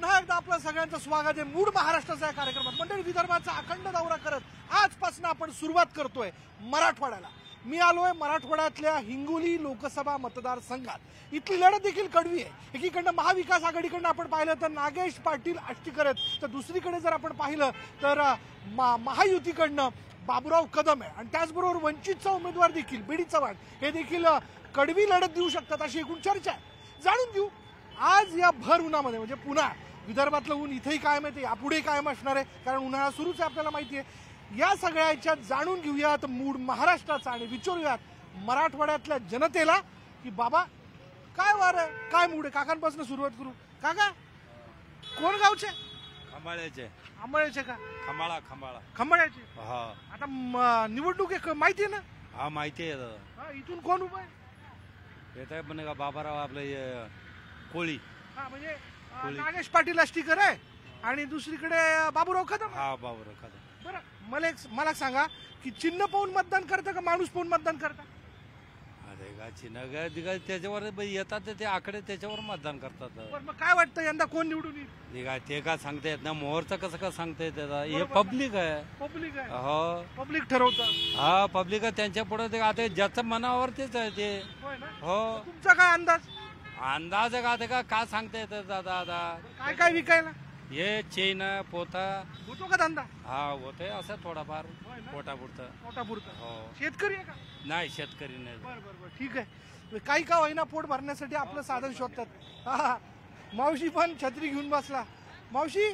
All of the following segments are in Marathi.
पुन्हा एकदा आपलं सगळ्यांचं स्वागत आहे मूड महाराष्ट्राच्या कार्यक्रमात। मंडळी, विदर्भाचा अखंड दौरा करत आजपासून आपण सुरुवात करतोय मराठवाड्याला। मी आलोय मराठवाड्यातल्या हिंगोली लोकसभा मतदारसंघात। इथली लढत देखील कडवी आहे। एकीकडनं महाविकास आघाडीकडनं आपण पाहिलं तर नागेश पाटील आष्टीकर आहेत, तर दुसरीकडे जर आपण पाहिलं तर महायुतीकडनं बाबूराव कदम आहे आणि त्याचबरोबर वंचितचा उमेदवार देखील बीडी चव्हाण हे देखील कडवी लढत देऊ शकतात अशी एकूण चर्चा आहे। जाणून घेऊ आज या भर उन्हामध्ये, म्हणजे पुन्हा विदर्भातलं ऊन इथेही कायम आहे, यापुढे कायम असणार आहे, कारण उन्हाळा सुरूच आहे आपल्याला माहिती आहे। या सगळ्याच्यात जाणून घेऊयात मूड महाराष्ट्राचा आणि विचारूयात मराठवाड्यातल्या जनतेला की बाबा काय वार आहे, काय मूड आहे। काकांपासून सुरुवात करू। काका, कोण गावचे? खंबाळ्याचे। आंबळ्याचे का? खंबाळ्याचे। आता निवडणूक माहिती आहे ना? हा, माहिती आहे दादा। इथून कोण उभं आहे? येत आहे पण बाबाराव आपले कोळी। म्हणजे नागेश पाटील आष्टीकर आहे आणि दुसरीकडे बाबूराव कदम। हा, बाबूराव कदम। बरं, मला सांगा की चिन्ह पाहून मतदान करता का माणूस पाहून मतदान करता? अरे का चिन्ह दिगा त्याच्यावर येतात ते आकडे, त्याच्यावर मतदान करतात। मग काय वाटतं यंदा कोण निवडून येईल? ते का सांगता येत ना, मोहरचं कसं का सांगता येत? हे पब्लिक आहे। हो, पब्लिक ठरवतं। हा, पब्लिक आहे, त्यांच्या पुढे ते आता ज्याचं मनावर तेच आहे ते। हो, तुमचा काय अंदाज आहे का सांगता येत दादा? काय काय विकायला? हे चेन पोता होतो का धंदा? हा, होतंय असं थोडाफार पोटापुरतं। हो, शेतकरी आहे का? नाही, शेतकरी नाही। बरं, ठीक आहे। काही का होईना पोट भरण्यासाठी आपलं साधन शोधतात। मावशी पण छत्री घेऊन बसला। मावशी,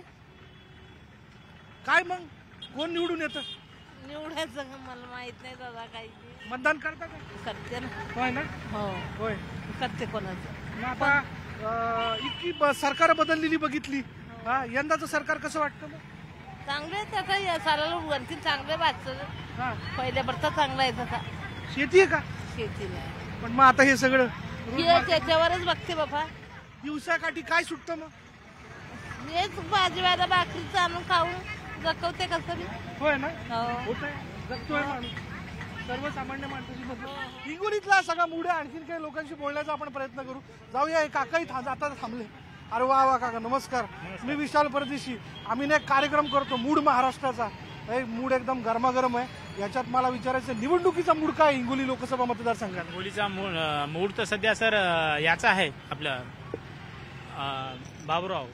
काय मग कोण निवडून येतं? निवडायचं का मला माहित नाही दादा काही। मतदान करता का? करते ना। होय ना? होय, करते कोणाचं। आता इतकी सरकार बदललेली बघितली, यंदाचं सरकार कसं वाटतं मग? चांगले त्याचा सालाला वरती चांगले वाटतं। पहिल्या बरता चांगला आहे तसा। शेती आहे का? शेती नाही, पण मग आता हे सगळं त्याच्यावरच बघते बाबा। दिवसाकाठी काय सुटतं मग? हेच भाजीवाला भाकरीचं आणून खाऊन जगवते कसं बी। होय ना? हो, जगतोय माणूस, सर्वसामान्य माणसाची मदत। हिंगोलीतला सगळा मूड आहे। आणखीन काही लोकांशी बोलण्याचा आपण प्रयत्न करू। जाऊया, काकाही आता थांबले। अरे वा काका, नमस्कार। मी विशाल परदेशी। आम्ही एक कार्यक्रम करतो मूड महाराष्ट्राचा। मूड एकदम गरमागरम आहे। याच्यात मला विचारायचं, निवडणुकीचा मूड काय हिंगोली लोकसभा मतदारसंघात? हिंगोलीचा मूड तर सध्या सर याचा आहे आपलं बाबूराव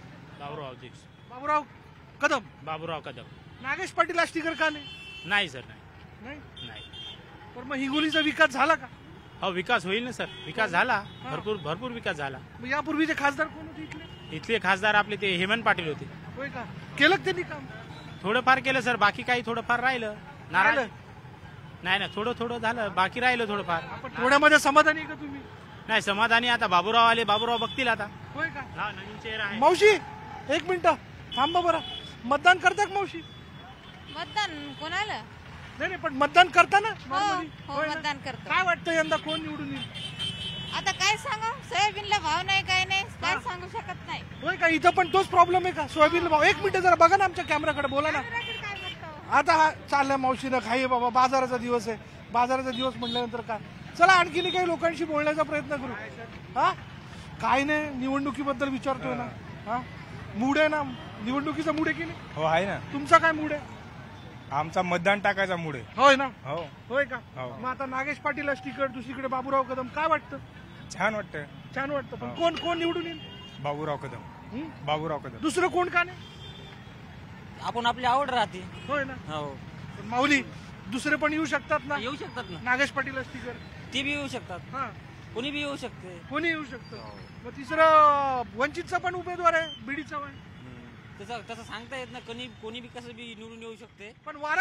कदम। नागेश पाटील आष्टीकर का नाही सर, नाही? नाही। पण मग हिंगोलीचा विकास झाला का? हो, विकास होईल ना सर, विकास झाला, भरपूर विकास झाला। यापूर्वीचे खासदार कोण होते इथले खासदार आपले ते हेमंत पाटील होते। होय का? केलं त्यांनी काम? थोडंफार केलं सर, बाकी काही थोडंफार राहिलं। नाराज नाही ना, थोडं झालं, बाकी राहिलं थोडंफार। थोड्यामध्ये समाधानी आहे का तुम्ही? नाही समाधानी, आता बाबूराव आले, बाबूराव बघतील आता। होय का? हा, नवीन चेहरा आहे। मावशी, एक मिनिट थांबा बरं। मतदान करता का मावशी? मतदान कोणाला? नाही, पण मतदान करता ना? मतदान करतो। काय वाटतं यंदा कोण निवडून येईल? आता काय सांगा, सोयाबीनला भाव नाही, काय नाही, काय सांगू शकत नाही। होय का? इथं पण तोच प्रॉब्लेम आहे का? सोयाबीनला भाव? एक मिनिट जरा बघा ना, आमच्या कॅमेराकडे बोला ना। आता हा चाललंय मावशीनं, खाई बाबा, बाजाराचा दिवस आहे। बाजाराचा दिवस म्हटल्यानंतर काय, चला आणखीन काही लोकांशी बोलण्याचा प्रयत्न करू। काय नाही, निवडणुकीबद्दल विचारतोय ना। मूड आहे ना, निवडणुकीचा मूड आहे की नाही? हो, आहे ना। तुमचा काय मूड आहे? आमचा मतदान टाकायचा मूड आहे। होय ना? होय का? हो। मग आता नागेश पाटील आष्टीकर, दुसरीकडे बाबूराव कदम, काय वाटतं? छान वाटतं। पण कोण निवडून येईल? बाबूराव कदम। दुसरं कोण का नाही? आपण आपली आवड राहते। होय ना? हो, पण माऊली, दुसरे पण येऊ शकतात ना? येऊ शकतात ना, नागेश पाटील आष्टीकर ती बी येऊ शकतात, कोणी बी येऊ शकते। कोणी येऊ शकतं। मग तिसरं वंचितचा पण उमेदवार आहे, बीडी चव्हाण। तसं सांगता येत ना, कोणी बी कसं बी निवडून येऊ शकते। पण वारं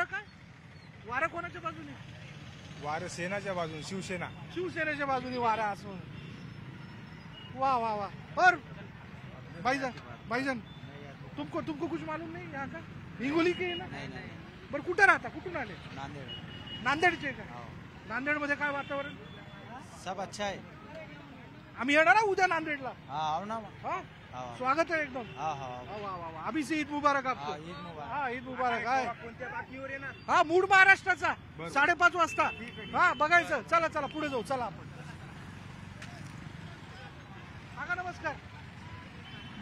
वारं कोणाच्या बाजूने? वारं सेनाच्या बाजूने, शिवसेनेच्या बाजूने वारा असं। वाह वाह वाह। और भाईजान, तुमको कुछ मालूम नहीं यहाँ का? हिंगोली के है ना? नाही। बरं, कुठे राहता? कुठून आले? नांदेडचे का? नांदेडमध्ये काय वातावरण? सब अच्छा आहे। आम्ही येणार आहोत उद्या नांदेडला। आओ ना। स्वागत आहे एकदम। वाह, अभी से ईद मुबारक आपको। ईद मुबारक आहे। मूड महाराष्ट्राचा 5:30 वाजता। बघायचं। चला पुढे जाऊ। चला आपण। नमस्कार।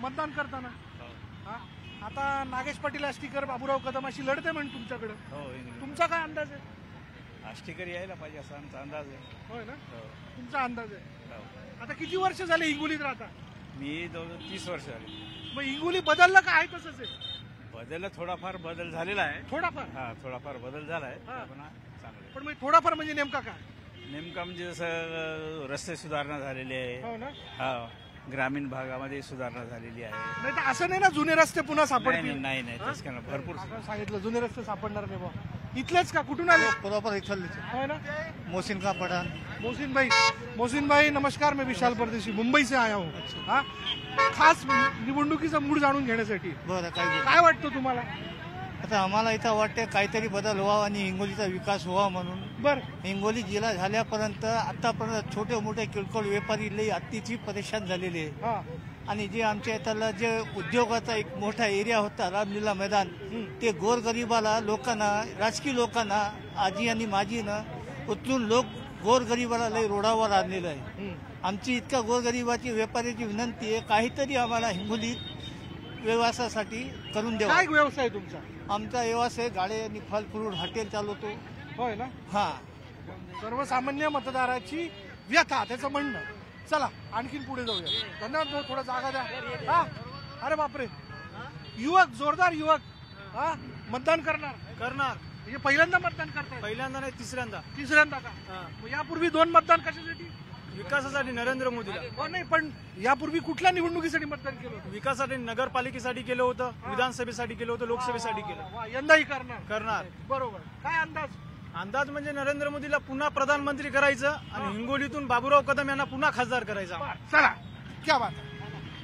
मतदान करताना हा? आता नागेश पाटील आष्टीकर बाबूराव कदम अशी लढत आहे म्हणजे तुमच्याकडे तुमचा काय अंदाज आहे? आष्टीकर यायला पाहिजे असा आमचा अंदाज आहे. होय ना तुमचा अंदाज आहे. आता किती वर्ष झाले हिंगोलीत राहता? मी 30 वर्ष झाली. मग हिंगोली बदललं का आहे तसंच आहे? बदल थोडाफार बदल झालेला आहे. थोडाफार हा थोडाफार बदल झाला आहे. हा. पण चांगलं पण मग थोडाफार म्हणजे नेमका काय? नेमका म्हणजे जसं रस्ते सुधारणा झालेली आहे. हो ना हा ग्रामीण भागामध्ये सुधारणा झालेली आहे. नाही तर असं नाही ना जुने रस्ते पुन्हा नाही सापडतील. नाही नाही तेच का ना, भरपूर आपण सांगितलं जुने रस्ते सापडणार नाही बा. इथलेच का कुठून आले? बरोबर इथं है ना मोहसिन का पठान. मोहसिन भाई नमस्कार. मैं विशाल परदेशी मुंबई से आया हूँ. हा खास निवडणुकीचा मूड जाणून घेण्यासाठी. बरं काय काय वाटतं तुम्हाला? आता आम्हाला इथं वाटते काहीतरी बदल व्हावा आणि हिंगोलीचा विकास व्हावा म्हणून. बर हिंगोली जिल्हा झाल्यापर्यंत आतापर्यंत छोटे मोठे किरकोळ व्यापारी लई अतिशय परेशान झालेले आहे. हा आणि जे आमच्या इथला जे उद्योगाचा एक मोठा एरिया होता रामलीला मैदान ते गोरगरिबाला लोकांना राजकीय लोकांना आजी आणि माजीनं उचलून गोरगरिबाला लई रोडावर आणलेलं आहे. आमची इतका गोरगरिबाची व्यापाऱ्याची विनंती आहे काहीतरी आम्हाला हिंगोलीत व्यवसायासाठी करून द्यावा. काय व्यवसाय तुमचा? आमचा व्यवसाय गाडे आणि फल फ्रूट हॉटेल चालवतो. होय ना हा सर्वसामान्य मतदाराची व्यथा त्याचं म्हणणं. चला आणखीन पुढे जाऊया. धन्यवाद भाऊ थोडा जागा द्या. हा अरे बापरे युवक जोरदार युवक हा मतदान करणार म्हणजे पहिल्यांदा मतदान करताय? पहिल्यांदा नाही तिसऱ्यांदा का? मग यापूर्वी 2 मतदान कशासाठी? विकासासाठी नरेंद्र मोदीला. हो नाही पण यापूर्वी कुठल्या निवडणुकीसाठी मतदान केलं होतं? विकासासाठी नगरपालिकेसाठी केलं होतं, विधानसभेसाठी केलं होतं, लोकसभेसाठी केलं. वा, यंदाही करणार. बरोबर. काय अंदाज म्हणजे नरेंद्र मोदीला पुन्हा प्रधानमंत्री करायचं आणि हिंगोलीतून बाबूराव कदम यांना पुन्हा खासदार करायचा. चला क्या बात आहे.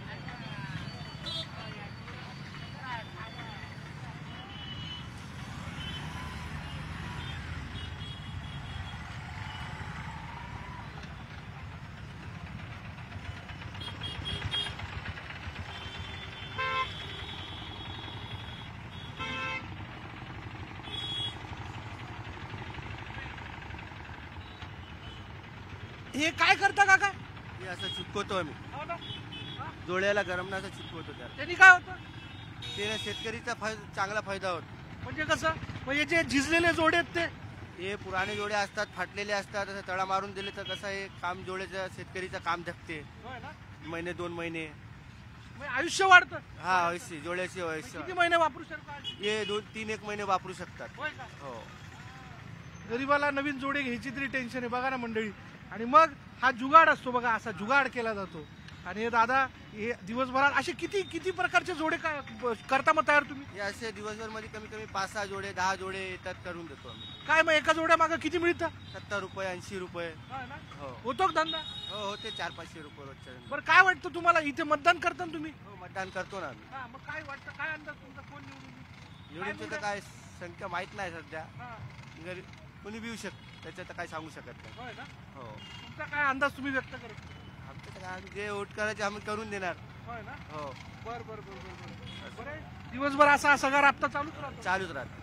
हे काय करता काका? हे असं चिपकवतो आम्ही हो ना? जोड्याला गरमनाचं चिपकवतो त्याला. त्यांनी काय होतं? ते शेतकरीचा चांगला फायदा होतो. म्हणजे कसं? म्हणजे जे झिजलेले जोडे आहेत ते हे पुराणे जोडे असतात फाटलेले असतात असं तळा मारून दिले तर कसं हे काम जोड्याचं शेतकरीचं काम धकते. होय ना? महिने 2 महिने म्हणजे आयुष्य वाढतं. हा वयसी जोड्याची वयस्य किती महिने वापरू शकता? हे 2-3 महिने वापरू शकतात. होय का? हो गरीबाला नवीन जोडे घ्यायची तरी टेन्शन आहे बघा ना मंडळी. आणि मग हा जुगाड असतो बघा असा जुगाड केला जातो. आणि हे दादा हे दिवसभरात असे किती प्रकारचे जोडे करता मग तयार तुम्ही? हे असे दिवसभर मध्ये कमी कमी 5-6 जोडे 10 जोडे येतात करून देतो आम्ही. काय मग एका जोड्या मागं किती मिळतं? 70 रुपये 80 रुपये. हो होतो का धंदा? हो होते 400-500 रुपये रोजच्या. बरं काय वाटतं तुम्हाला इथे मतदान करताना तुम्ही? हो मतदान करतो ना आम्ही. हा, मग काय वाटतं काय अंदाज तुमचा कोण निवडून येईल? निवडूनचं तर काय संख्या माहित नाही सध्या. हा, कोणी भिऊ शकत त्याच्यात तर काय सांगू शकत नाही. होय ना? हो तुमचा काय अंदाज तुम्ही व्यक्त करत? आमचं तर काय जे वोट करायचे आम्ही करून देणार. होय ना? हो बरं दिवसभर असा सगळा राबता चालूच राहतो. चालूच राहत.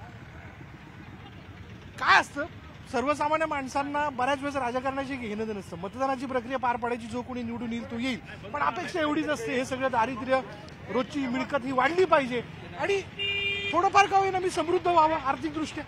काय असतं सर्वसामान्य माणसांना बऱ्याच वेळेस राजकारणाची घेणं देणं नसतं. मतदानाची प्रक्रिया पार पाडायची जो कोणी निवडून येईल तो येईल. पण अपेक्षा एवढीच असते हे सगळं दारिद्र्य रोजची मिळकत ही वाढली पाहिजे आणि थोडंफार का होईना मी समृद्ध व्हावं आर्थिकदृष्ट्या.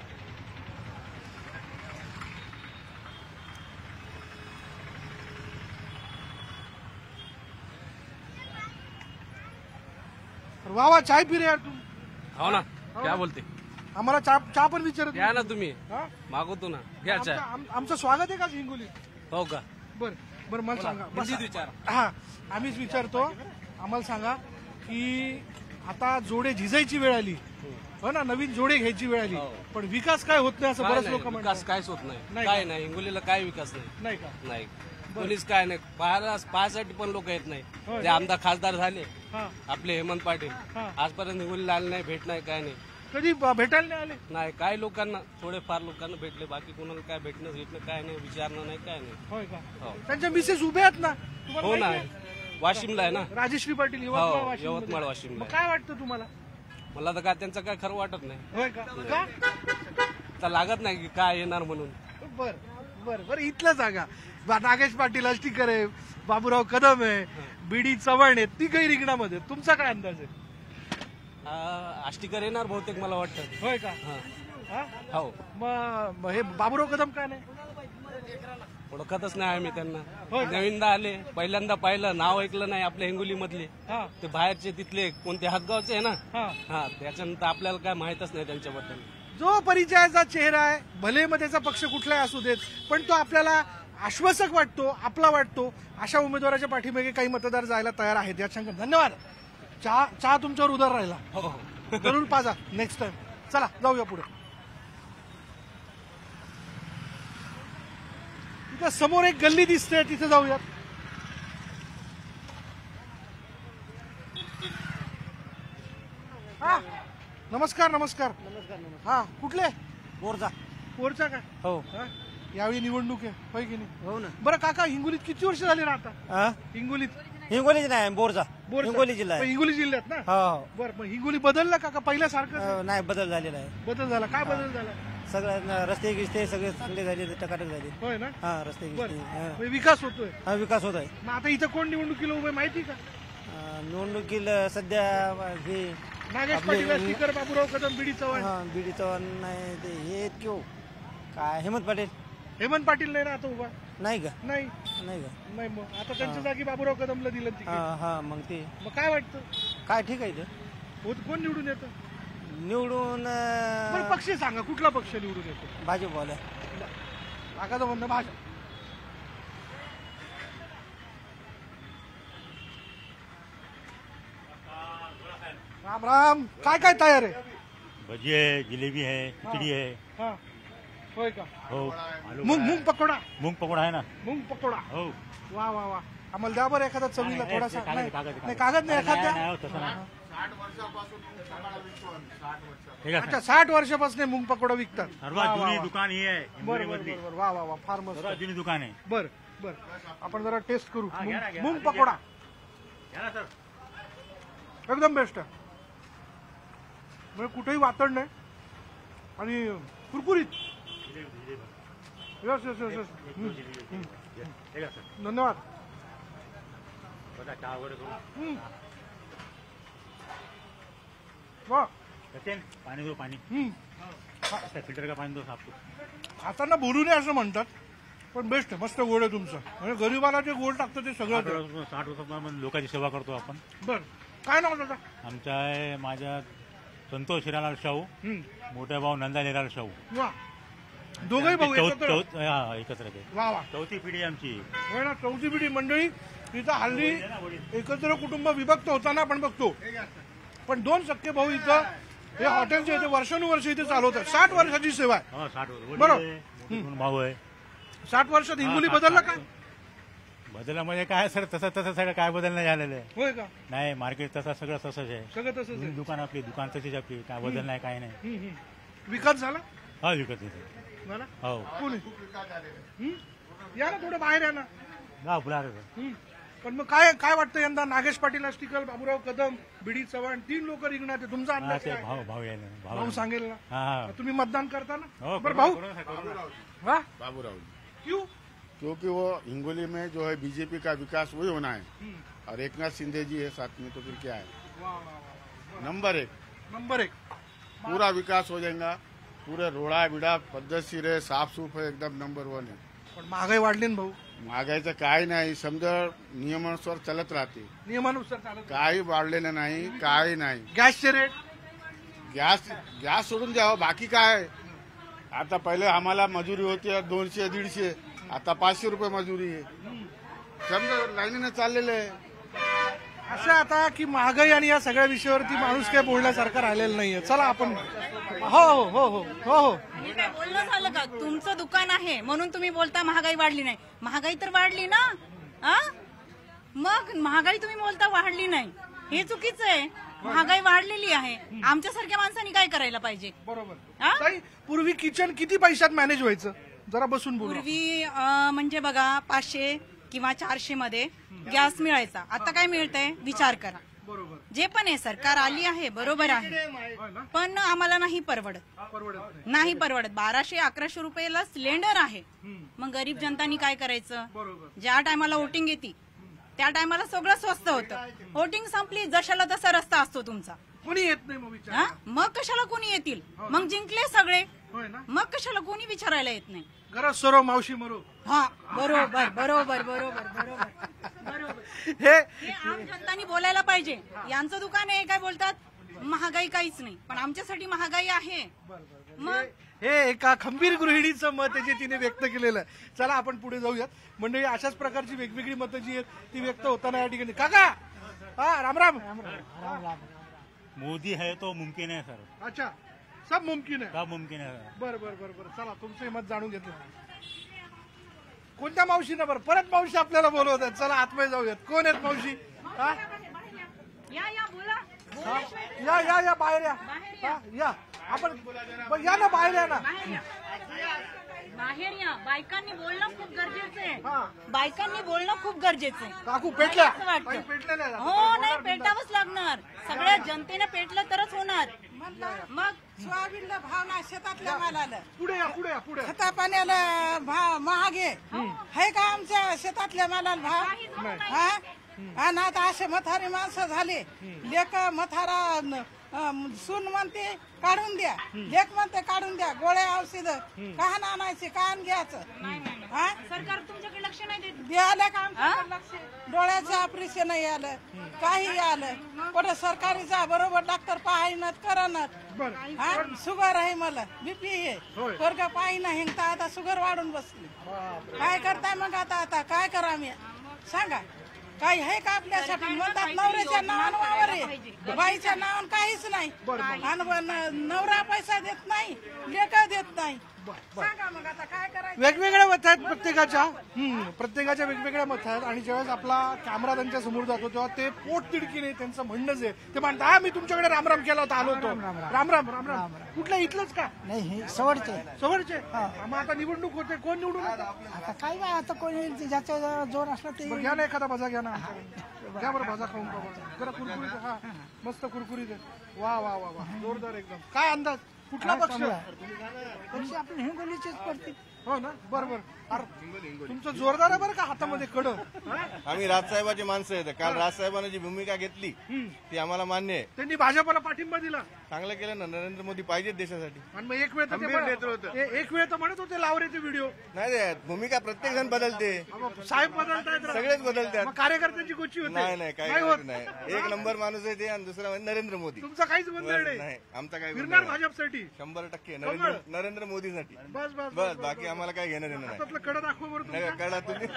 वा चाय पी रे यार तू. हो ना क्या बोलते आम्हाला चहा पण विचारत घ्या ना तुम्ही हा? मागवतो ना घ्या चाय. आमचं स्वागत आहे का हिंगोलीत? हो का बरं मला सांगा. हिंदीत विचार. हा आम्हीच विचारतो. आम्हाला सांगा की आता जोडे झिजायची वेळ आली हो ना नवीन जोडे घ्यायची वेळ आली पण विकास काय होत नाही असं काय बरेच नाही, लोक विकास म्हणतात. काहीच होत नाही नाही काय का? नाही हिंगोलीला काय विकास नाही नाही का? नाही कोणीच काय नाही पाहायसाठी पण लोक येत नाही. होय. ते आमदार खासदार झाले हा आपले हेमंत पाटील हा. आजपर्यंत हिंगोलीला आले नाही भेट नाही काय नाही कधी भेटायला नाही आले? नाही काही लोकांना थोडेफार लोकांना भेटले बाकी कोणाला काय भेटणं काय नाही विचारणं नाही काय नाही. होय का? हो. त्यांच्या मिसेस उभे आहेत ना तुम्हाला हो ना माहिती आहे? वाशिमला आहे ना राजश्री पाटील हो, वाशिममध्ये. यवतमाळ वाशिमला मग आहे. काय वाटतं तुम्हाला? मला तर काय त्यांचं काय खरं वाटत नाही होय का? का? तर लागत नाही की काय येणार म्हणून. बर बरं बरं, इथलं सांगा. नागेश पाटील आष्टीकर आहे, बाबूराव कदम आहे, बीडी चव्हाण आहे, ती काही रिंगणामध्ये. तुमचा काय अंदाज आहे? आष्टीकर येणार बहुतेक मला वाटतं. होय का? हा? हो, मग हे बाबूराव कदम काय नाही? ओळखतच नाही आम्ही त्यांना. होय का? नवीनदा आले, पहिल्यांदा पाहिलं, नाव ऐकलं नाही आपल्या हिंगोली मधले. हा ते बाहेरचे तिथले कोणते हातगावचे आहे ना. हा. हा, त्याच्यानंतर आपल्याला काय माहितच नाही त्यांच्याबद्दल. जो परिचयाचा चेहरा आहे, भले मग त्याचा पक्ष कुठलाही असू देत, पण तो आपल्याला आश्वासक वाटतो, आपला वाटतो. अशा उमेदवाराच्या पाठीमागे काही मतदार जायला तयार आहेत यात शंका. धन्यवाद. चहा तुमच्यावर उधार राहिला. हो. जरूर पाजा नेक्स्ट टाइम. चला जाऊया पुढे. तिथं समोर एक गल्ली दिसते, तिथे जाऊयात. हा, नमस्कार नमस्कार. हा, कुठले? बोरचा. कोरचा का? हो हा? यावेळी निवडणूक आहे, होय की नाही? हो ना. बरं काका, हिंगोलीत किती वर्ष झाली राहता? हिंगोलीत? हिंगोली नाही, बोरचा. बोरचा. हिंगोली जिल्हा आहे. हिंगोली जिल्ह्यात ना? हो बरं, मग हिंगोली बदललं का पहिल्यासारखं? नाही, बदल झालेला आहे. बदल झाला. काय बदल झाला? सगळं रस्ते गिस्ते सगळे चांगले झाले, टकाटक झाले. होय ना? हा, रस्ते बरं, गिस्ते म्हणजे विकास होतोय. हा, विकास होत आहे. मग आता इथं कोण निवडणुकीला उभे माहिती का? निवडणुकीला सध्या हे नागेश पाटील आष्टीकर, बाबूराव कदम, बीडी चव्हाण. बीडी चव्हाण नाही, ते हे क्यों काय हेमंत पाटील. हेमंत पाटील नाही ना आता उभा? नाही का? नाही नाही का? नाही. मग आता त्यांच्या जागी बाबूराव कदमला दिलं तिकीट. हा, मग ते मग काय वाटतं? काय ठीक आहे ते. कोण निवडून येतं? निवडून बरं, पक्ष सांगा, कुठला पक्ष निवडून येतो? भाजपवाला. काकाचं म्हणणं भाजप. राम राम. काय काय तयार आहे? भजी है, जिलेबी है, खिचड़ी है. हा, होय का? हो. मूंग पकोडा. मूंग पकोड़ा है ना. मूंग पकोडा. हो. वा वा वा. आम्हाला द्या बरं एखादा चवीला नाही, थोडासा. कागद, नाही कागद, नाही, कागद नाही, एखाद द्या. नाही, हो, तसं नाही. ठीक आहे. अच्छा, 60 वर्षापासून मूंग पकोडा विकतात. सर्वात वा, वा, जुनी वा. दुकान ही आहे बरं हिंगोली बरं मधली. बरं. वा वा वा, फार मस्त. सर्वात जुनी दुकान आहे. बर बर, आपण जरा टेस्ट करू. हा, घ्या ना, घ्या. मूंग आधी पकोडा घ्या ना, सर. एकदम बेस्ट आहे. म्हणजे कुठेही वातड नाही आणि कुरकुरीत. Yes yes yes yes. ठीक आहे, सर. धन्यवाद. बघा, चहा वगैरे करू. वा. करते ना? पाणी दो, पाणी. फिल्टर का पाणी दो साफ करू. खाताना बोलू नये असं म्हणतात, पण बेस्ट आहे, मस्त गोड आहे तुमचं. म्हणजे गरीबाला जे गोड टाकतं ते सगळं. 60 वर्षापासून लोकांची सेवा करतो आपण. बर, काय नाव दादा? आमचा आहे माझ्या संतोष हिरालाल शाहू, मोठा भाऊ नंदालेलाल शाहू. वा, दोघंही भाऊ एकत्र. एकत्र आहे. वा वा. चौथी पिढी आमची. होय ना, चौथी पिढी. मंडळी इथं हल्ली एकत्र कुटुंब विभक्त होताना आपण बघतो, पण 2 सख्खे भाऊ इथं हे हॉटेलचे इथे वर्षानुवर्ष इथे चालवतात. 60 वर्षाची सेवा आहे. 60 वर्ष. बरोबर. भाऊ आहे. 60 वर्षात हिंगोली बदलला काय? बदलला म्हणजे काय सर, तसं सगळं काय बदल नाही झालेलं आहे. होय का? नाही, मार्केट तसं सगळं तसंच आहे. सगळं तसंच आहे. दुकान आपली, दुकान तशीच आपली, काय बदल नाही, काय नाही. विकास झाला? हा, विकत येते. झाला. हो. कोणी? या ना, थोडं बाहेर या ना. हा, फुला. पण मग काय काय वाटतं यंदा? नागेश पाटील आष्टीकर, बाबूराव कदम, बीडी चव्हाण, 3 लोक रिंगणात आहे. तुमचा अंदाज ते काय? भाऊ यायला. भाऊ सांगेल ना. हा. तुम्ही मतदान करता ना? हो, बरं भाऊ. वा, बाबूराव, क्यों? क्योंकि वो हिंगोली में जो है बीजेपी का विकास वही होना है, और एकनाथ शिंदे जी है साथ में, तो फिर क्या है. वा वा वा. Number 1 number 1. पूरा विकास हो जाएगा. पूरे रोड़ा बिड़ा पद्धतशीर है, साफ सूफ है, एकदम नंबर 1 है. पण महागाई वाढली ना भाऊ. महागाईचं काय नाही, समजा नियमानुसार चालत राहते. नियमानुसार चालत. काही वाढलेलं नाही, काही नाही. गॅसचे रेट. गॅस सोडून द्यावं, बाकी काय. आता पहिले आम्हाला मजुरी होती 200-150, आता 500 रुपये मजुरी आहे. समजा लाईनीनं चाललेलं आहे. असं आता की महागाई आणि या सगळ्या विषयावरती माणूस काही बोलण्यासारखं राहिलेलं नाहीये. चला आपण. हो हो हो हो हो हो. मी काय बोलणं झालं का? तुमचं दुकान आहे म्हणून तुम्ही बोलता महागाई वाढली नाही. महागाई तर वाढली ना. मग महागाई तुम्ही बोलता वाढली नाही, हे चुकीचं आहे. महागाई वाढलेली आहे. आमच्यासारख्या माणसांनी काय करायला पाहिजे? बरोबर. हा? ताई, पूर्वी किचन किती पैशात मॅनेज व्हायचं? जरा बसून बोलू. पूर्वी म्हणजे बघा 500 किंवा 400 मध्ये गॅस मिळायचा. आता काय मिळतंय विचार करा. बरोबर. जे पण आहे सरकार आली आहे बरोबर आहे, पण आम्हाला नाही परवडत. नाही परवडत. 1200-1100 रुपयाला सिलेंडर आहे. मग गरीब जनतानी काय करायचं? ज्या टायमाला वोटिंग येते त्या टायमाला सगळं स्वस्त होतं. वोटिंग संपली, जशाला तसा रस्ता असतो तुमचा. कोणी येत नाही मग हा? मग कशाला कोणी येतील? मग जिंकले सगळे, मग कशाला कोणी विचारायला येत नाही. घरात सरो मावशी मरो. हा बरोबर बरोबर बरोबर बरोबर बरोबर. हे आम जनतानी बोलायला पाहिजे. यांचं दुकान आहे, काय बोलतात महागाई काहीच नाही, पण आमच्यासाठी महागाई आहे. मग हे एका खंबीर गृहिणीचं मत आहे जे तिने व्यक्त केलेलं आहे. चला आपण पुढे जाऊयात. मंडळी, अशाच प्रकारची वेगवेगळी मतं जी आहेत ती व्यक्त होताना या ठिकाणी. काका, हा राम राम. मोदी है तो मुमकिन है सर. अच्छा, सब मुमकिन आहे. सब मुमकिन है सर. बर बर बर बर. चला तुमचं मत जाणून घेतलं. कोणत्या मावशीनं? बरं, परत मावशी आपल्याला बोलवत आहेत. चला आतमध्ये जाऊयात. कोण आहेत मावशी? हा? या बोला. हा? या बाहेर या. हा, या आपण या ना, बाहेर या ना. बाहेर या. बायकांनी बोलणं खूप गरजेचं आहे. बायकांनी बोलणं खूप गरजेचं आहे. काकू पेटल्या. असं वाटतं. बाई पेटलेल्या आहेत. हो, नाही पेटावंच लागणार. सगळ्या जनतेने पेटलं तरच होणार. मग सोयाबीनला भाव ना, शेतातल्या मालाला. पुढे या, पुढे या, पुढे या. खता पाण्याला भाव महाग आहे का आमच्या शेतातल्या मालाला भाव? हा, आणि आता असे म्हातारी माणसं झाले. लेक म्हातारा सून म्हणते काढून द्या, लेक म्हणते काढून द्या. गोळ्या औषध काहन आणायचे, काहन घ्यायचं? हा, सरकार तुमच्याकडे लक्ष नाही देत. द्यायला का आमच्याकडे लक्ष? डोळ्याचं ऑपरेशन आलं, काही आलं, कुठं सरकारी जा, बरोबर डॉक्टर पाहिनात करणार. हा, शुगर आहे मला, बीपी आहे, पोरगा पाहिना हिंगता, आता शुगर वाढून बसली. काय करताय मग? आता काय करा आम्ही? सांगा. काही आहे का आपल्यासाठी? म्हणतात नवऱ्याच्या नावानं वावर आहे, बाईच्या नावानं काहीच नाही. आणि नवरा पैसा देत नाही, लेका देत नाही. सांगा मग आता काय करायचं? वेगवेगळ्या मत आहेत प्रत्येकाच्या वेगवेगळ्या मत आहेत. आणि ज्यावेळेस आपला कॅमेरा त्यांच्या समोर जातो तेव्हा ते पोटतिडकीने त्यांचं म्हणणंच आहे. ते म्हणतात, हा मी तुमच्याकडे रामराम केला होता, आलो होतो. राम राम राम राम. कुठल्या इथलंच का? नाही, सवडचे. सवडचे. मग आता निवडणूक होते, कोण निवडून येतं? आता काय नाही, आता कोणी ज्याचा जोर असला ते. घ्या ना एखादा भाजा, घ्या ना. घ्या बरं भाजा खाऊन बघा. जरा कुरकुरीत. हा, मस्त कुरकुरीत आहे. वा वा वा वा, जोरदार एकदम. काय अंदाज? कुठला पक्ष? पक्ष आपले हिंगोलीचेच पडतील. हो ना, बरोबर. तुमचं जोरदार आहे बरं का हातामध्ये कड. आम्ही राजसाहेबाची माणसं आहेत. काल राजसाहेबांनी जी भूमिका घेतली ती आम्हाला मान्य आहे. त्यांनी भाजपला पाठिंबा दिला. चांगलं केलं ना. नरेंद्र मोदी पाहिजेत देशासाठी. आणि मग एक वेळ तर म्हणत होते लावरे ते व्हिडिओ. नाही, भूमिका प्रत्येक जण बदलते. साहेब बदलतायत, सगळेच बदलतात. कार्यकर्त्यांची गोची होते. नाही काही होत नाही. एक नंबर माणूस आहे ते, आणि दुसरा म्हणजे नरेंद्र मोदी. तुमचा काहीच गोंधळ नाही. आमचा काही फिरणार भाजपसाठी 100% नरेंद्र मोदीसाठी. बस बस बस, बाकी आम्हाला काय घेणं देणं नाही. कड दाखव बरं. कळा तुम्ही.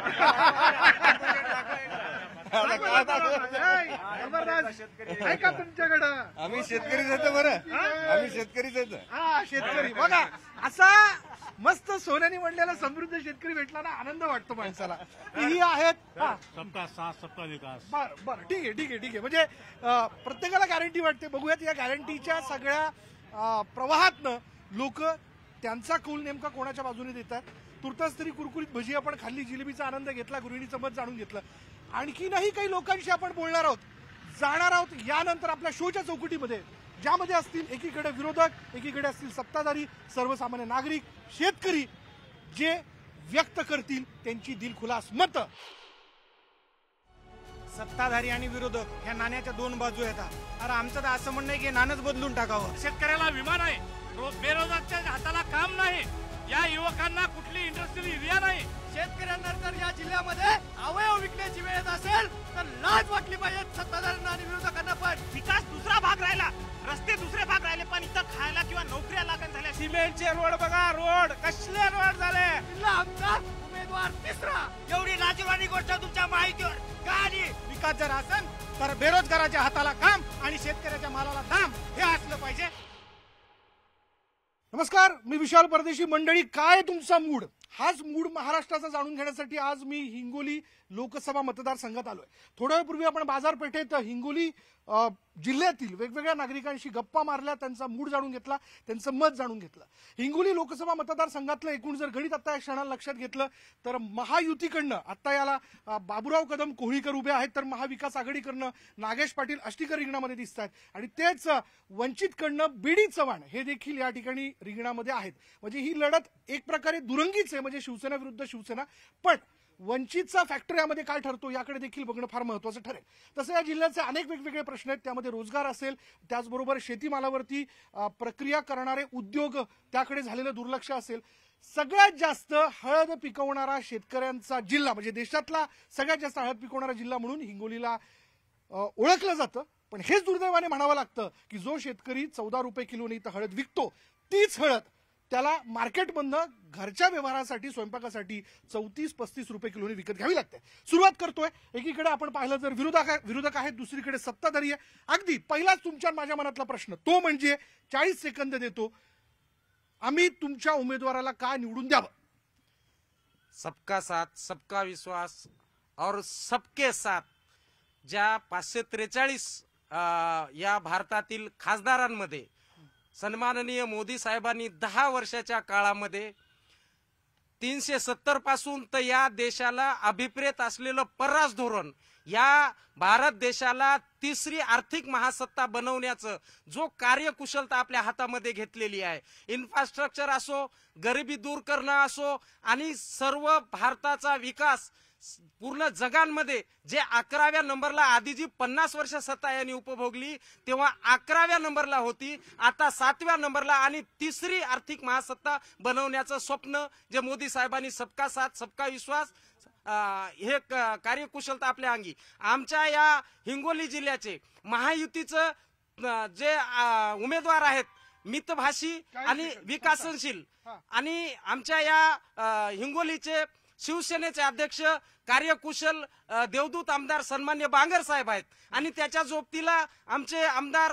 आहे का तुमच्याकडं? आम्ही शेतकरीच येतो बरं. आम्ही शेतकरीच येतो. हा, शेतकरी. बघा, असा मस्त सोन्याने म्हणलेला समृद्ध शेतकरी भेटला ना, आनंद वाटतो माणसाला. ही आहेत सबका साथ सबका विकास. बरं ठीक आहे. म्हणजे प्रत्येकाला गॅरंटी वाटते. बघूयात या गॅरंटीच्या सगळ्या प्रवाहातनं लोक त्यांचा कौल नेमका कोणाच्या बाजूने देतात. तुर्तास तरी कुरकुरीत भजी आपण खाल्ली, जिलेबीचा आनंद घेतला, गृहिणीचं मत जाणून घेतलं. आणखीनही काही लोकांशी आपण बोलणार आहोत, जाणार आहोत यानंतर आपल्या शोच्या चौकटीमध्ये, ज्यामध्ये असतील एकीकडे विरोधक, एकीकडे असतील सत्ताधारी, सर्वसामान्य नागरिक, शेतकरी, जे व्यक्त करतील त्यांची दिलखुलास मतं. सत्ताधारी आणि विरोधक ह्या नाण्याच्या दोन बाजू येतात. अरे आमचं तर असं म्हणणं आहे की नाणंच बदलून टाकावं. शेतकऱ्याला विमा नाही, बेरोजगारच्या हाताला काम नाही, या युवकांना कुठली इंडस्ट्रियल एरिया नाही. शेतकऱ्यांना जर या जिल्ह्यामध्ये अवयव विकण्याची वेळ असेल तर लाज वाटली पाहिजे सत्ताधाऱ्यांना आणि विरोधकांना. पण विकास दुसरा भाग राहिला, रस्ते दुसरे भाग राहिले, पण इथं खायला किंवा नोकऱ्या लागण झाल्या. सिमेंटचे रोड बघा, रोड कसले रोड झाले. आमदार उमेदवार तिसरा. एवढी लाजवानी गोष्ट तुमच्या माहितीवर का आली? विकास जर असेल तर बेरोजगाराच्या हाताला काम आणि शेतकऱ्याच्या मालाला दाम, हे असलं पाहिजे. नमस्कार, मी विशाल परदेशी. मंडळी, काय तुमचा मूड? हाच मूड महाराष्ट्राचा जाणून घेण्यासाठी आज मी हिंगोली लोकसभा मतदारसंघात आलोय. थोड्या वेळपूर्वी आपण बाजारपेठेत हिंगोली जिल्ह्यातील वेगवेगळ्या नागरिकांशी गप्पा मारल्या, त्यांचा मूड जाणून घेतला, त्यांचं मत जाणून घेतलं. हिंगोली लोकसभा मतदारसंघातलं एकूण जर गणित आता या क्षणाला लक्षात घेतलं तर महायुतीकडनं आता याला बाबूराव कदम कोहळीकर उभे आहेत, तर महाविकास आघाडीकडनं नागेश पाटील आष्टीकर रिंगणामध्ये दिसत आहेत आणि तेच वंचितकडनं बीडी चव्हाण हे देखील या ठिकाणी रिंगणामध्ये आहेत. म्हणजे ही लढत एक प्रकारे दुरंगीच आहे, म्हणजे शिवसेना विरुद्ध शिवसेना. पण वंचितचा फॅक्टर यामध्ये काय ठरतो याकडे देखील बघणं फार महत्वाचं ठरेल. तसं या जिल्ह्याचे अनेक वेगवेगळे प्रश्न आहेत, त्यामध्ये रोजगार असेल, त्याचबरोबर शेतीमालावरती प्रक्रिया करणारे उद्योग त्याकडे झालेलं दुर्लक्ष असेल. सगळ्यात जास्त हळद पिकवणारा शेतकऱ्यांचा जिल्हा म्हणजे देशातला सगळ्यात जास्त हळद पिकवणारा जिल्हा म्हणून हिंगोलीला ओळखलं जातं. पण हेच दुर्दैवाने म्हणावं लागतं की जो शेतकरी 14 रुपये किलोने इथं हळद विकतो तीच हळद त्याला मार्केटमधनं घरच्या व्यवहारासाठी स्वयंपाकासाठी 34-35 रुपये किलोने विकत घ्यावी लागते. सुरुवात करतोय, एकीकडे आपण पाहिलं तर विरोधक आहेत, दुसरीकडे सत्ताधारी आहे. अगदी पहिलाच तुमच्या माझ्या मनातला प्रश्न तो म्हणजे 40 सेकंद देतो, आम्ही तुमच्या उमेदवाराला का निवडून द्यावं? सबका साथ सबका विश्वास और सबके साथ ज्या 543 या भारतातील खासदारांमध्ये सन्माननीय मोदी साहेबांनी 10 वर्षाच्या काळामध्ये 370 पासून तर या देशाला अभिप्रेत असलेलं परराष्ट्र धोरण, या भारत देशाला तिसरी आर्थिक महासत्ता बनवण्याचं जो कार्यकुशलता आपल्या हातामध्ये घेतलेली आहे, इन्फ्रास्ट्रक्चर असो, गरिबी दूर करणं असो आणि सर्व भारताचा विकास पूर्ण जगांमध्ये जे 11व्या नंबरला आधी जी 50 वर्ष सत्ता यांनी उपभोगली तेव्हा 11व्या नंबरला होती, आता 7व्या नंबरला आणि तिसरी आर्थिक महासत्ता बनवण्याचं स्वप्न जे मोदी साहेबांनी सबका साथ सबका विश्वास हे कार्यकुशलता आपल्या अंगी. आमच्या या हिंगोली जिल्ह्याचे महायुतीचं जे उमेदवार आहेत मितभाषी आणि विकासनशील, आणि आमच्या या हिंगोलीचे शिवसेनेचे अध्यक्ष कार्यकुशल देवदूत आमदार सन्मान्य बांगर साहेब आहेत आणि त्याच्या जोबतीला आमचे आमदार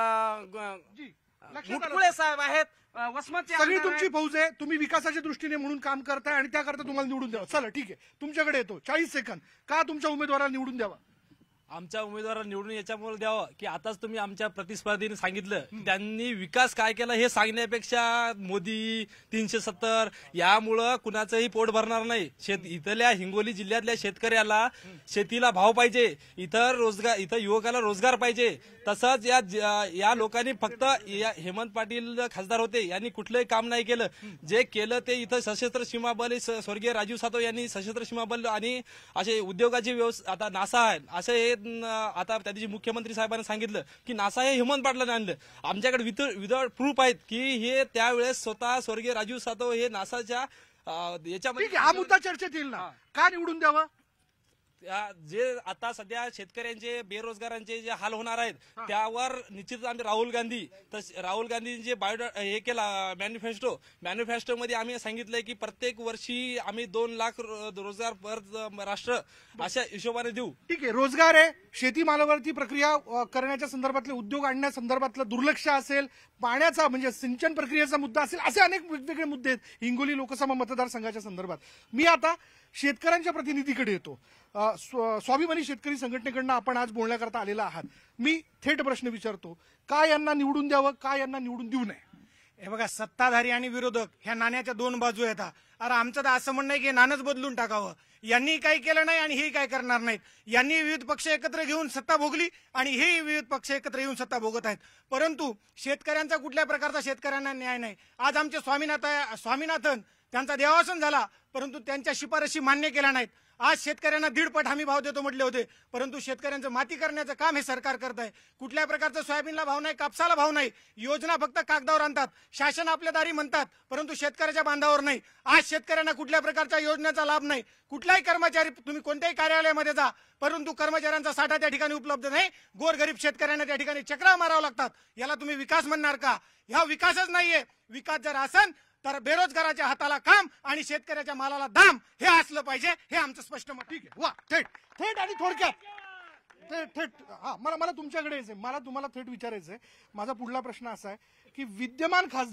मुटकुळे साहेब आहेत. वसमतचे सगळी तुमची फौज आहे, तुम्ही विकासाच्या दृष्टीने म्हणून काम करताय आणि त्याकरता तुम्हाला निवडून द्यावं. चला ठीक आहे, तुमच्याकडे येतो. 40 सेकंद का तुमच्या उमेदवाराला निवडून द्यावा? आमच्या उमेदवाराला निवडून याच्यामुळे द्यावं की आताच तुम्ही आमच्या प्रतिस्पर्धीने सांगितलं त्यांनी विकास काय केला हे सांगण्यापेक्षा मोदी 370 यामुळं कुणाचंही पोट भरणार नाही. इथल्या हिंगोली जिल्ह्यातल्या शेतकऱ्याला शेतीला भाव पाहिजे, इथं युवकाला रोजगार पाहिजे. तसंच या लोकांनी फक्त हेमंत पाटील खासदार होते यांनी कुठलंही काम नाही केलं. जे केलं ते इथं सशस्त्र सीमा बल स्वर्गीय राजीव सातव यांनी सशस्त्र सीमा बल आणि असे उद्योगाची व्यवस्था, आता नासा आहे असे हे आता त्या दिवशी मुख्यमंत्री साहेबांनी सांगितलं की नासा हे हेमंत पाटलांनी आणलं. आमच्याकडे विदाउट प्रूफ आहेत की हे त्यावेळेस स्वतः स्वर्गीय राजीव सातव हे नासाच्या याच्यामध्ये. हा मुद्दा चर्चेत येईल ना, का निवडून द्यावं? जे आता सध्या शेतकऱ्यांचे बेरोजगारांचे जे हाल होणार आहेत त्यावर निश्चितच आम्ही राहुल गांधी जे हे केला मॅनिफेस्टो मध्ये आम्ही सांगितलंय की प्रत्येक वर्षी आम्ही 2 लाख रोजगार पर राष्ट्र अशा हिशोबाने देऊ. ठीक आहे, रोजगार आहे, शेतीमालावरती प्रक्रिया करण्याच्या संदर्भातले उद्योग आणण्यासंदर्भातलं दुर्लक्ष असेल, पाण्याचा म्हणजे सिंचन प्रक्रियेचा मुद्दा असेल, असे अनेक वेगवेगळे मुद्दे आहेत हिंगोली लोकसभा मतदारसंघाच्या संदर्भात. मी आता शेतकऱ्यांच्या प्रतिनिधीकडे येतो. स्वाभिमानी शेतकरी संघटनेकडनं आपण आज बोलण्याकरता आलेला आहात. मी थेट प्रश्न विचारतो, का यांना निवडून द्यावं, का यांना निवडून देऊ नये? हे बघा, सत्ताधारी आणि विरोधक ह्या नाण्याच्या 2 बाजू येतात. अरे आमचं तर असं म्हणणं आहे की नाणंच बदलून टाकावं. यांनी काही केलं नाही आणि हे काय करणार नाहीत. यांनी विविध पक्ष एकत्र घेऊन सत्ता भोगली आणि हे विविध पक्ष एकत्र येऊन सत्ता भोगत आहेत. परंतु शेतकऱ्यांचा कुठल्या प्रकारचा शेतकऱ्यांना न्याय नाही. आज आमचे स्वामीनाथन त्यांचा देहावसान झाला परंतु त्यांच्या शिफारशी मान्य केल्या नाहीत. आज शेतकऱ्यांना 1.5 पट हमी भाव देतो म्हटले होते परंतु शेतकऱ्यांचं माती करण्याचं काम हे सरकार करत आहे. कुठल्या प्रकारचं सोयाबीनला भाव नाही, कापसाला भाव नाही. योजना फक्त कागदावर आणतात, शासन आपल्या दारी म्हणतात परंतु शेतकऱ्याच्या बांधावर नाही. आज शेतकऱ्यांना कुठल्या प्रकारच्या योजनेचा लाभ नाही. कुठलाही कर्मचारी तुम्ही कोणत्याही कार्यालयामध्ये जा परंतु कर्मचाऱ्यांचा साठा त्या ठिकाणी उपलब्ध नाही. गोरगरीब शेतकऱ्यांना त्या ठिकाणी चक्रा मारावं लागतात. याला तुम्ही विकास म्हणणार का? हा विकासच नाहीये. विकास जर असेल तर बेरोजगाराच्या हाताला काम आणि शेतकऱ्याच्या मालाला दाम हे असलं पाहिजे, हे आमचं स्पष्ट मत. ठीक आहे, वा, थेट आणि थोडक्यात थेट. हा, मला तुमच्याकडे यायचंय, मला तुम्हाला थेट विचारायचंय. माझा पुढला प्रश्न असा आहे की विद्यमान खासदार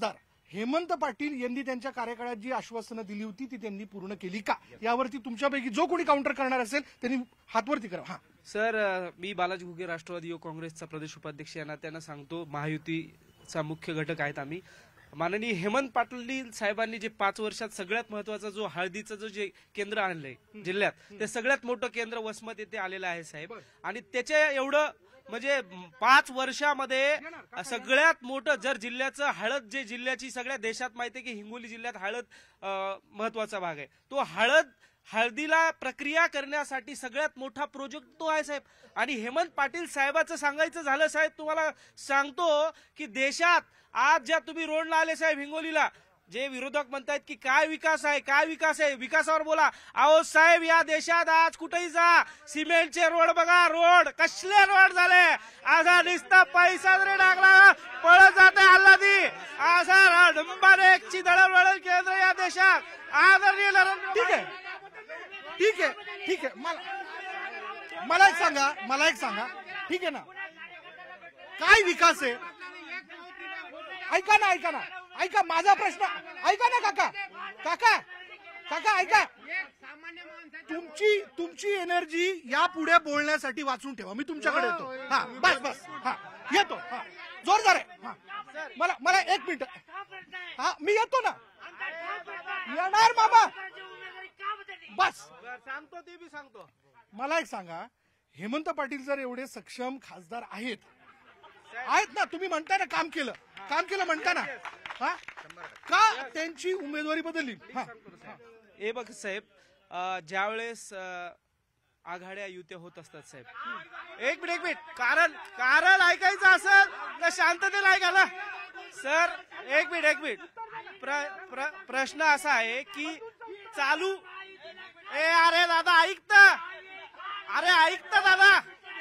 हेमंत पाटील यांनी त्यांच्या कार्यकाळात जी आश्वासनं दिली होती ती त्यांनी पूर्ण केली का, यावरती तुमच्यापैकी जो कोणी काउंटर करणार असेल त्यांनी हातवरती करा. हा सर, मी बालाजी घुगे राष्ट्रवादी युवक काँग्रेसचा प्रदेश उपाध्यक्ष यांना त्यांना सांगतो, महायुतीचा मुख्य घटक आहेत आम्ही. माननीय हेमंत पाटील साहेबांनी जे 5 वर्षात सगळ्यात महत्वाचा जो हळदीचं जो जे केंद्र आणलंय जिल्ह्यात, ते सगळ्यात मोठं केंद्र वसमत येथे आलेलं आहे साहेब. आणि त्याच्या एवढं म्हणजे 5 वर्षामध्ये सगळ्यात मोठं जर जिल्ह्याचं हळद, जे जिल्ह्याची सगळ्या देशात माहिती आहे की हिंगोली जिल्ह्यात हळद महत्वाचा भाग आहे, तो हळदीला प्रक्रिया करण्यासाठी सगळ्यात मोठा प्रोजेक्ट तो आहे साहेब. आणि हेमंत पाटील साहेबाचं सांगायचं झालं साहेब, तुम्हाला सांगतो की देशात आज ज्या तुम्ही रोडला आले साहेब हिंगोलीला, जे विरोधक म्हणतायत की काय विकास आहे, काय विकास आहे, विकासावर बोला. अहो साहेब, या देशात आज कुठेही जा, सिमेंटचे रोड बघा, रोड कसले रोड झाले, असा नुसता पैसा जरी टाकला पळत जाते हल्लादी, असा डंबाने एकची दळणवळण केंद्र या देशात आदरणीय नरेंद्र. ठीक आहे, ठीक आहे, ठीक आहे. मला एक सांगा, ठीक आहे ना, काय विकास आहे? ऐका ऐका माझा प्रश्न ऐका ना काका ऐका. तुमची एनर्जी या पुढे बोलण्यासाठी वाचून ठेवा. मी तुमच्याकडे येतो. हा बस हा येतो. हा जोरदार आहे. हा मला 1 मिनिट. हा मी येतो ना, येणार मामा. बस सांगतो, ते बी सांगतो. मला एक सांगा, हेमंत पाटील जर एवढे सक्षम खासदार आहेत ना, तुम्ही म्हणता ना काम केलं म्हणता ना, हा का त्यांची उमेदवारी बदलली? हे बघ साहेब, ज्यावेळेस आघाड्या युत्या होत असतात साहेब, एक मिनिट कारण ऐकायचं असेल तर शांततेला ऐका ना सर. एक मिनिट. प्रश्न असा आहे की चालू अरे दादा ऐकता दादा,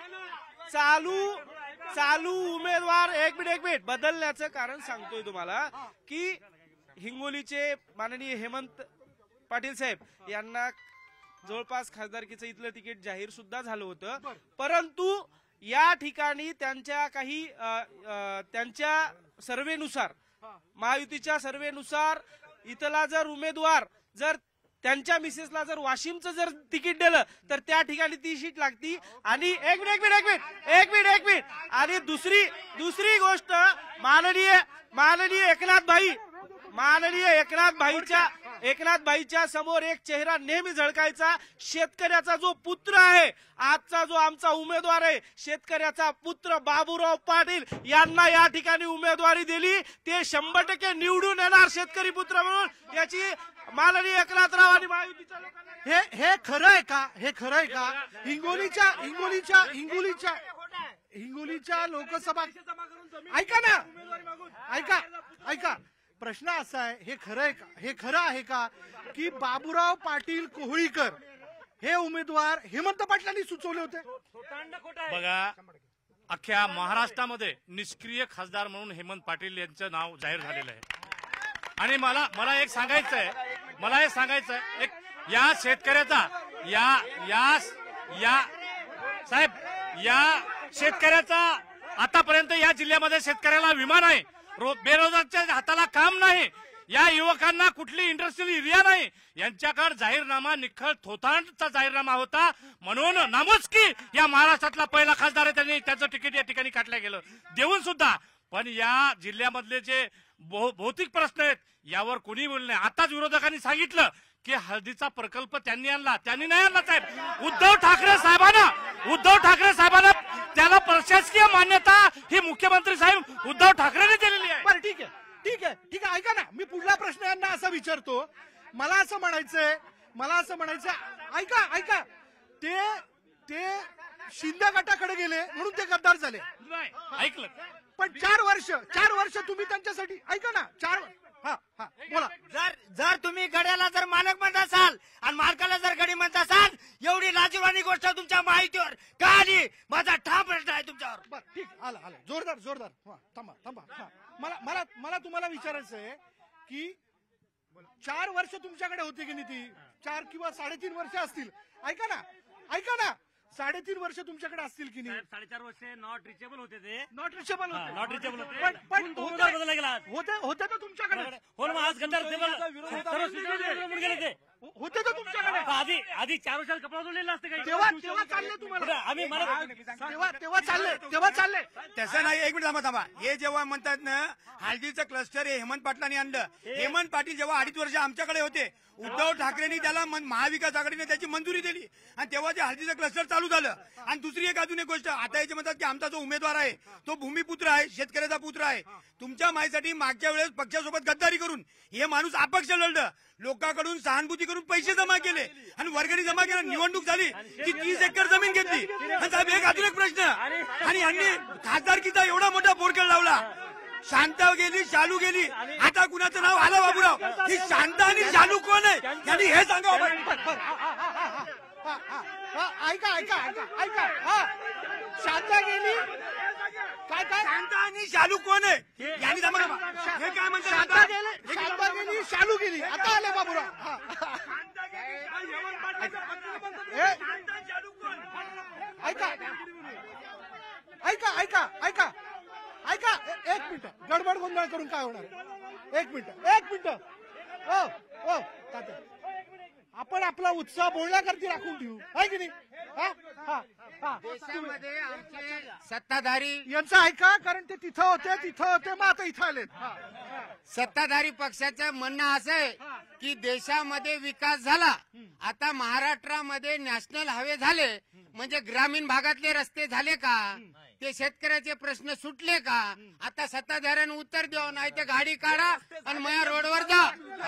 चालू उमेदवार एक मिनिट बदलण्याचं कारण सांगतोय तुम्हाला की हिंगोलीचे माननीय हेमंत पाटील साहेब यांना जवळपास खासदारकीचं इथलं तिकीट जाहीर सुद्धा झालं होतं, परंतु या ठिकाणी त्यांच्या काही त्यांच्या सर्वेनुसार, महायुतीच्या सर्वेनुसार इथला जर उमेदवार जर त्यांच्या मिसेसला जर वाशिमचं जर तिकीट दिलं तर त्या ठिकाणी ती सीट लागती. आणि एक मिनिट आणि दुसरी गोष्ट, माननीय एकनाथ भाईच्या समोर एक चेहरा नेहमी झळकायचा. शेतकऱ्याचा जो पुत्र आहे, आजचा जो आमचा उमेदवार आहे, शेतकऱ्याचा पुत्र बाबूराव पाटील यांना या ठिकाणी उमेदवारी दिली. ते 100% निवडून येणार शेतकरी पुत्र म्हणून. याची माननीय एकनाथराव आणि महायुतीच्या लोकांना हे खरं आहे का? हिंगोलीच्या लोकसभा, ऐका प्रश्न असा आहे, हे खरं आहे का की बाबूराव पाटील कोहळीकर हे उमेदवार हेमंत पाटलांनी सुचवले होते? बघा, अख्ख्या महाराष्ट्रामध्ये निष्क्रिय खासदार म्हणून हेमंत पाटील यांचं नाव जाहीर झालेलं आहे. आणि मला एक सांगायचं आहे, एक या शेतकऱ्याचा या शेतकऱ्याचा आतापर्यंत या जिल्ह्यामध्ये शेतकऱ्याला विमा नाही, बेरोजगारच्या हाताला काम नाही, या युवकांना कुठली इंडस्ट्रियल एरिया नाही, यांच्याकडे जाहीरनामा निखळ थोतांडचा जाहीरनामा होता. म्हणून नामुष्की या महाराष्ट्रातला पहिला खासदार आहे, त्यांनी त्याचं तिकीट या ठिकाणी काढलं गेलं देऊन सुद्धा. पण या जिल्ह्यामधले जे भौतिक प्रश्न आहेत यावर कोणी बोलले नाही. आताच विरोधकांनी सांगितलं की हळदीचा प्रकल्प त्यांनी नाही आणला साहेब. उद्धव ठाकरे साहेबांना त्याला प्रशासकीय मान्यता ही मुख्यमंत्री साहेब उद्धव ठाकरेंनी दिलेली आहे. बरं ठीक आहे ऐका ना, मी पुढला प्रश्न यांना असा विचारतो. मला असं म्हणायचं ऐका ते शिंदे गटाकडे गेले म्हणून ते गद्दार झाले. ऐकलं, पण 4 वर्ष तुम्ही त्यांच्यासाठी, ऐका ना, 4 हा बोला. जर तुम्ही गड्याला जर मालक म्हणत असाल आणि मालकाला जर गडी म्हणत असाल, एवढी लाजीवानी गोष्ट तुमच्या माहितीवर का आली? माझा ठाम प्रश्न आहे तुमच्यावर. ठीक, आला जोरदार. थांबा. मला तुम्हाला विचारायचं आहे की 4 वर्ष तुमच्याकडे होते की नाही? ती 4 किंवा 3.5 वर्ष असतील. ऐका ना, 3.5 वर्ष तुमच्याकडे असतील की नाही? 4.5 वर्ष नॉट रिचेबल होते ते. नॉट रिचेबल होते. नॉट रिचेबल होते. पण तो उमेदवार बदलला गेला. होते तर तुमच्याकडे हो ना, आज गद्दार सर्व गेले ते होते तर तुमच्याकडे. आधी 4 वर्षात कपडा जोडलेला असते काही. तेव्हा चालले तुम्हाला. आम्ही तेव्हा चालले. तसं नाही. एक मिनिट थांबा. हे जेव्हा म्हणतात ना हळदीचं क्लस्टर हे हेमंत पाटलांनी आणलं. हेमंत पाटील जेव्हा 2.5 वर्ष आमच्याकडे होते, उद्धव ठाकरेंनी त्याला महाविकास आघाडीने त्याची मंजुरी दिली आणि तेव्हा ते हळदीचं क्लस्टर चालू झालं. आणि दुसरी अजून एक गोष्ट, आता याचे म्हणतात की आमचा जो उमेदवार आहे तो भूमिपुत्र आहे, शेतकऱ्याचा पुत्र आहे. तुमच्या माहितीसाठी मागच्या वेळेस पक्षासोबत गद्दारी करून हे माणूस अपक्ष लढलं, लोकांकडून सहानुभूती करून पैसे जमा केले आणि वर्गणी जमा केला. निवडणूक झाली की 30 एकर जमीन घेतली. आणि साहेब एक अजून एक प्रश्न, आणि यांनी खासदारकीचा एवढा मोठा बोरखेड लावला. शांता गेली, शालू गेली, आता कुणाचं नाव आलं बाबूराव. ही शांता आणि शालू कोण आहे यांनी हे सांगा. ऐका. शांता गेली काय शांता आणि शालू कोण आहे यांनी हे काय म्हणतात. शांता गेली, शालू गेली, आता आले बाबूराव. ऐका एक मिनिट. गडबड गोंधळ करून काय होणार? एक मिनिट. ओ तात्या, आपण आपला उत्साह बोलण्याकरती राखून ठेवू आहे की नाही? देशामध्ये आमचे सत्ताधारी यांचं ऐका, कारण ते तिथं होते मग आता इथं आलेत. सत्ताधारी पक्षाचं म्हणणं असं आहे की देशामध्ये विकास झाला, आता महाराष्ट्रामध्ये नॅशनल हायवे झाले, म्हणजे ग्रामीण भागातले रस्ते झाले का, ते शेतकऱ्याचे प्रश्न सुटले का. आता सत्ताधाऱ्यांनी उत्तर द्यावं, नाही ते गाडी काढा आणि मया रोडवर जा,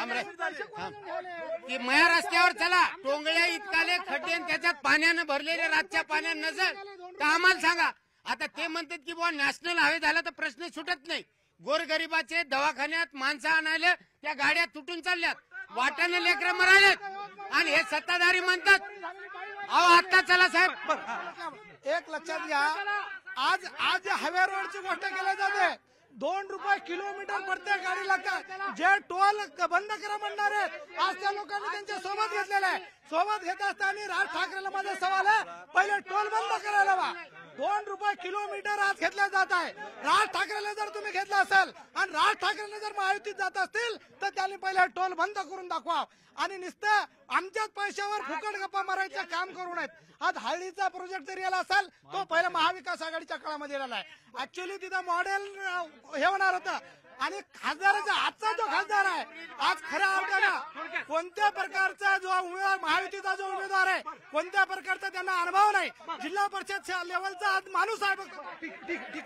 की मया रस्त्यावर चला. टोंगळ्या इतकाले खड्डे त्याच्यात पाण्यानं भरलेले, रातच्या पाण्यानं नजर तर आम्हाला सांगा. आता ते म्हणतात की बुवा नॅशनल हायवे झाला तर प्रश्न सुटत नाही. गोरगरिबाचे दवाखान्यात माणसं आणायला त्या गाड्या तुटून चालल्यात, वाट्यानं लेकरं मरायलेत आणि हे सत्ताधारी म्हणतात अहो आता चला साहेब. एक लक्षात घ्या, आज हायवे रोडची गोष्ट केली जाते. 2 रुपये किलोमीटर प्रत्येक गाडी लागतात. जे टोल बंद करा म्हणणार आहेत, आज त्या लोकांनी त्यांच्या सोबत घेतलेला आहे. सोबत घेत असताना राज ठाकरेला माझा सवाल आहे, पहिले टोल बंद करायला वा. 2 रुपये किलोमीटर आज घेतले जात आहे. राज ठाकरेला जर तुम्ही घेतला असेल आणि राज ठाकरेने जर महायुतीत जात असतील तर त्यांनी पहिले टोल बंद करून दाखवा आणि नुसतं आमच्याच पैशावर फुकट गप्पा मारायचं काम करू नयेत. आज हळदीचा प्रोजेक्ट जरी आला असेल तो पहिला महाविकास आघाडीच्या काळामध्ये आलेला आहे. ऍक्च्युअली तिथं मॉडेल हे होणार होतं आणि खासदाराचा आजचा जो खासदार आहे, आज खऱ्या अर्थानं कोणत्या प्रकारचा जो उमेदवार, महायुतीचा जो उमेदवार आहे, कोणत्या प्रकारचा त्यांना अनुभव नाही. जिल्हा परिषद लेवलचा आज माणूस आहे. ठीक.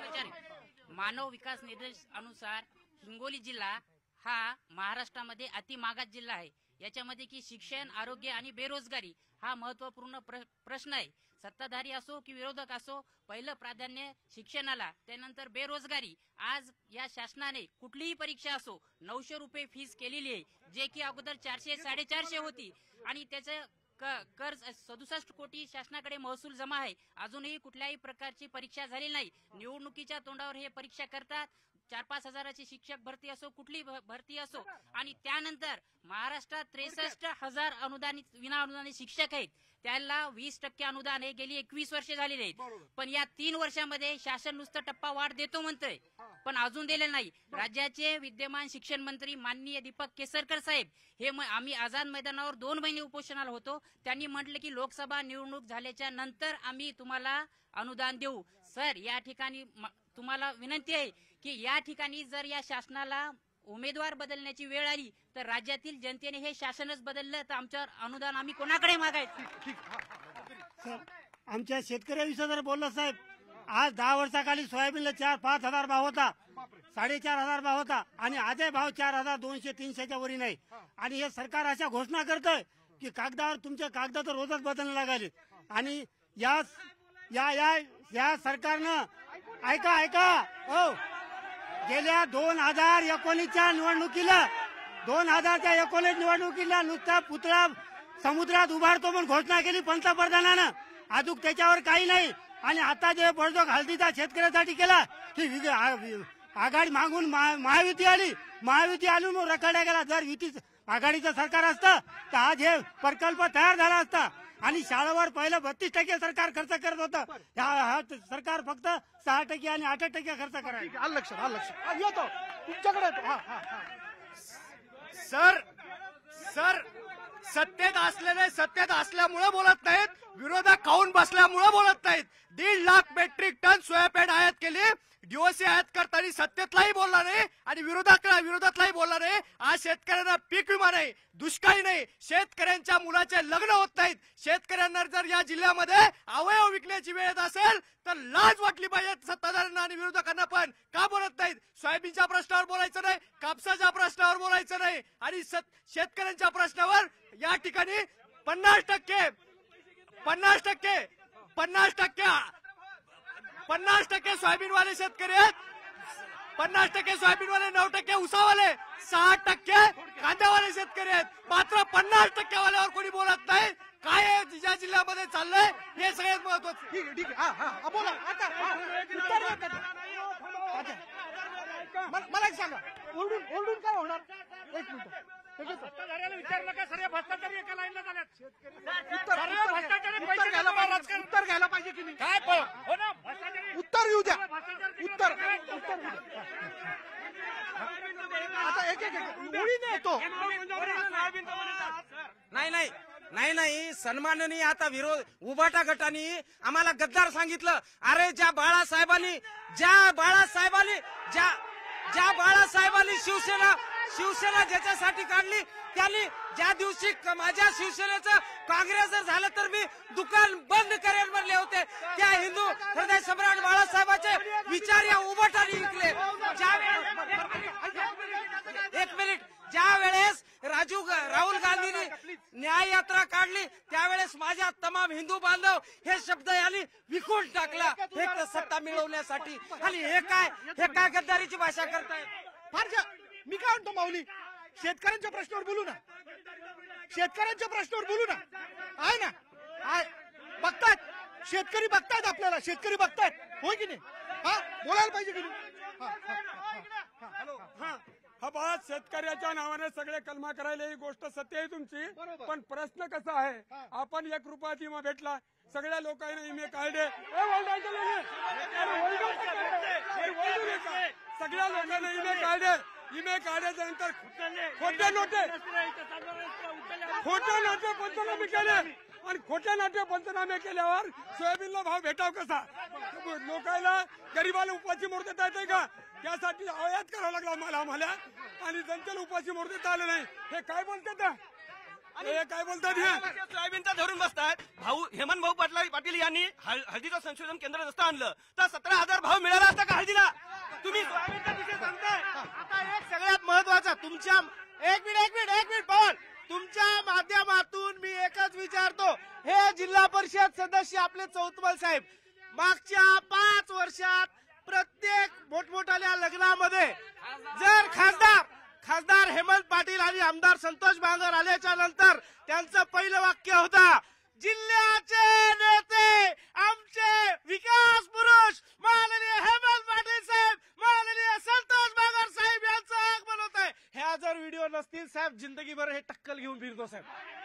मानव विकास निर्देश अनुसार हिंगोली जिल्हा हा महाराष्ट्रामध्ये अति मागास जिल्हा आहे. याच्यामध्ये की शिक्षण, आरोग्य आणि बेरोजगारी हा महत्वपूर्ण प्रश्न आहे. सत्ताधारी असो की विरोधक असो, पहिलं प्राधान्य शिक्षणाला, त्यानंतर बेरोजगारी. आज या शासनाने कुठलीही परीक्षा असो 900 रुपये फीस केलेली आहे, जे की अगोदर 400-450 होती आणि त्याचं कर्ज 67 कोटी शासनाकडे महसूल जमा आहे. अजूनही कुठल्याही प्रकारची परीक्षा झाली नाही. निवडणुकीच्या तोंडावर हे परीक्षा करतात. 4-5 हजाराची शिक्षक भरती असो, कुठली भरती असो, आणि त्यानंतर महाराष्ट्रात 63,000 अनुदानित विना अनुदानित शिक्षक आहेत. त्याला 20% अनुदान आहे. गेली 21 वर्षे झालेली आहेत. पण या 3 वर्षामध्ये शासन नुसतं टप्पा वाढ देतो म्हणतंय, पण अजून दिले नाही. राज्याचे विद्यमान शिक्षण मंत्री माननीय दीपक केसरकर साहेब हे आम्ही आझाद मैदानावर 2 महिने उपोषणाला होतो. त्यांनी म्हटलं की लोकसभा निवडणूक झाल्याच्या नंतर आम्ही तुम्हाला अनुदान देऊ. सर, या ठिकाणी तुम्हाला विनंती आहे की या ठिकाणी जर या शासनाला उमेदवार बदलण्याची वेळ आली तर राज्यातील जनतेने हे शासनच बदललं तर आमच्यावर अनुदान आम्ही कोणाकडे मागायचं. आमच्या शेतकऱ्याविषयी जर बोललं साहेब, आज 10 वर्षाखाली सोयाबीनला 4-5 हजार भाव होता, 4,500 भाव होता आणि आजही भाव 4,200-300च्या वरी नाही. आणि हे सरकार अशा घोषणा करतंय की कागदावर तुमच्या कागद तर रोजच बदलणं लागले. आणि या सरकारनं ऐका हो, गेल्या 2019च्या निवडणुकीला 2019 निवडणुकीला नुसता पुतळा समुद्रात उभारतो म्हणून घोषणा केली पंतप्रधानानं. अजून त्याच्यावर काही नाही. आणि आता जे बळजोग हळदीचा शेतकऱ्यासाठी केला की आघाडी मागून महायुती आली मग रखडला गेला. जर युती आघाडीचं सरकार असतं तर आज हे प्रकल्प तयार झाला असता. आणि शाळेवर पहिलं 32% सरकार खर्च करत होतं. हा सरकार फक्त 6% आणि 8% खर्च करायचं. आलं लक्षात येतो तुमच्याकडे येतो. सर सत्तेत असल्यामुळे बोलत नाहीत, विरोधात खाऊन बसल्यामुळे बोलत नाहीत. 1.5 लाख मेट्रिक टन सोयाबीन आयात केली, डीओसी आयात करताना सत्तेतलाही बोलला नाही आणि विरोधातलाही बोलला नाही. आज शेतकऱ्यांना पीक विमा नाही, दुष्काळी नाही, शेतकऱ्यांच्या मुलाचे लग्न होत नाहीत. शेतकऱ्यांना जर या जिल्ह्यामध्ये अवयव विकण्याची वेळ येत असेल तर लाज वाटली पाहिजे सत्ताधाऱ्यांना आणि विरोधकांना. पण का बोलत नाहीत? सोयाबीनच्या प्रश्नावर बोलायचं नाही, कापसाच्या प्रश्नावर बोलायचं नाही आणि शेतकऱ्यांच्या प्रश्नावर या ठिकाणी 50% सोयाबीनवाले शेतकरी आहेत, 50% सोयाबीनवाले, 9% उसावाले, 6% कांद्यावाले शेतकरी आहेत. मात्र 50% वाल्यावर कोणी बोलत नाही. काय आहे ज्या जिल्ह्यामध्ये चाललंय हे सगळ्यात महत्वाचं. ठीक आहे बोला मला एक सांगा, ओरडून काय होणार? एक मिनिट विचार नका, सर्व भ्रष्टाचारी एका लाईनला झाल्यात. उत्तर घ्यायला पाहिजे की नाही? काय हो ना, उत्तर येऊ द्या. उत्तर आता एक ओळीने येतो. नाही सन्माननीय आता विरोध उभाटा गटाने आम्हाला गद्दार सांगितलं. अरे ज्या बाळासाहेबांनी शिवसेना ज्याच्यासाठी काढली, त्यांनी ज्या दिवशी माझ्या शिवसेनेचं काँग्रेस जर झालं तर मी दुकान बंद करेल म्हणले होते, त्या हिंदू हृदय सम्राट बाळासाहेबांचे विचार या उभाटाने विकले. एक मिनिट, ज्या वेळेस राहुल गांधींनी न्याय यात्रा काढली त्यावेळेस माझ्या तमाम हिंदू बांधव हे शब्द यांनी विकून टाकला एक सत्ता मिळवण्यासाठी. आणि हे काय गद्दारीची भाषा करताय? मी काय म्हणतो माऊली, शेतकऱ्यांच्या प्रश्नावर बोलू ना, आहे ना, बघतायत शेतकरी, बघतायत आपल्याला, शेतकरी बघतायत, होय की नाही? बोलायला पाहिजे की नाही? हा शेतकऱ्याच्या नावाने सगळे कलमा करायला ही गोष्ट सत्य आहे तुमची. पण प्रश्न कसा आहे, आपण 1 रुपयात विमा भेटला, सगळ्या लोकांना विमे काढले, सगळ्या लोकांना विमे काढल्याच्या नंतर खोटे नोटे पंचनामे केले आणि खोटे नोटे पंचनामे केल्यावर सोयाबीनला भाव भेटाव कसा? लोकांना गरीबाला उपाशी मोड देता येते का? त्यासाठी आयात करावं लागला आम्हाला आणि जनतेला उपाशी मोड देता आलं नाही. हे काय बोलतात? सोयाबीनचा धरून बसतात. हेमंत भाऊ पाटील यांनी हळदीचं संशोधन केंद्र नसतं आणलं तर 17,000 भाव मिळाला असता का हळदीला? तुम्ही सोयाबीनचा विषय सांगताय. आता एक सगळ्यात महत्वाचा तुमच्या एक मिनिट पवन, तुमच्या माध्यमातून मी एकच विचारतो, हे जिल्हा परिषद सदस्य आपले चौतमल साहेब मागच्या 5 वर्षात प्रत्येक मोठमोठ्या लग्नामध्ये जर खासदार हेमंत पाटील आणि आमदार संतोष बांगर आल्याच्या नंतर त्यांचं पहिलं वाक्य होतं, जिल्ह्याचे नेते आमचे विकास पुरुष माननीय हेमंत पाटील साहेब, माननीय संतोष बांगर साहेब यांचं आगमन होत आहे. ह्या जर व्हिडिओ नसतील साहेब, जिंदगीभर हे टक्कल घेऊन फिरतो साहेब.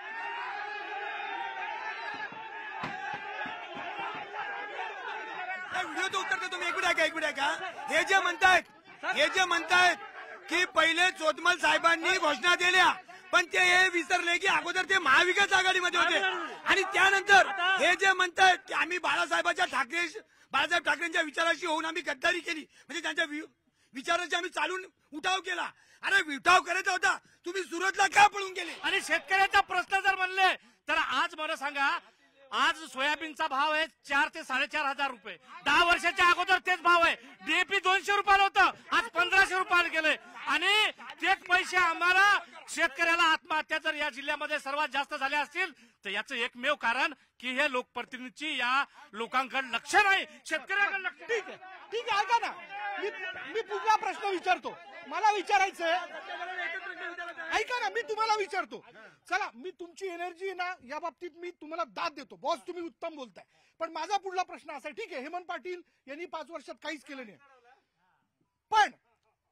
व्हिडिओचं उत्तर देतो मी. एक मिनिट ऐका. हे जे म्हणतायत की पहिले चोतमल साहेबांनी घोषणा दिल्या, पण ते हे विसरले की अगोदर ते महाविकास आघाडीमध्ये होते आणि त्यानंतर हे जे म्हणतायत की आम्ही बाळासाहेब ठाकरेंच्या विचाराशी होऊन आम्ही गद्दारी केली, म्हणजे त्यांच्या विचारांची आम्ही चालून उठाव केला. अरे उठाव करायचा होता, तुम्ही सुरतला का पळून गेले? आणि शेतकऱ्याचा प्रश्न जर म्हणले तर आज मला सांगा, आज सोयाबीनचा भाव आहे 4 ते 4,500 रुपये. 10 वर्षाच्या अगोदर तेच भाव आहे. डीएपी 200 रुपयाला होतं, आज 1,500 रुपयाला गेले. आणि तेच पैसे आम्हाला शेतकऱ्याला आत्महत्या जर या जिल्ह्यामध्ये सर्वात जास्त झाल्या असतील तर याचं एकमेव कारण की हे लोकप्रतिनिधीची या लोकांकडे लक्ष नाही, शेतकऱ्याकडे लक्ष. ठीक आहे ऐका ना, मी पुढला प्रश्न विचारतो. मला विचारायचंय, ऐका ना, मी तुम्हाला विचारतो. चला, मी तुमची एनर्जी ना या बाबतीत मी तुम्हाला दाद देतो. बॉस तुम्ही उत्तम बोलताय. पण माझा पुढला प्रश्न असा आहे, ठीक आहे हेमंत पाटील यांनी 5 वर्षात काहीच केलं नाही, पण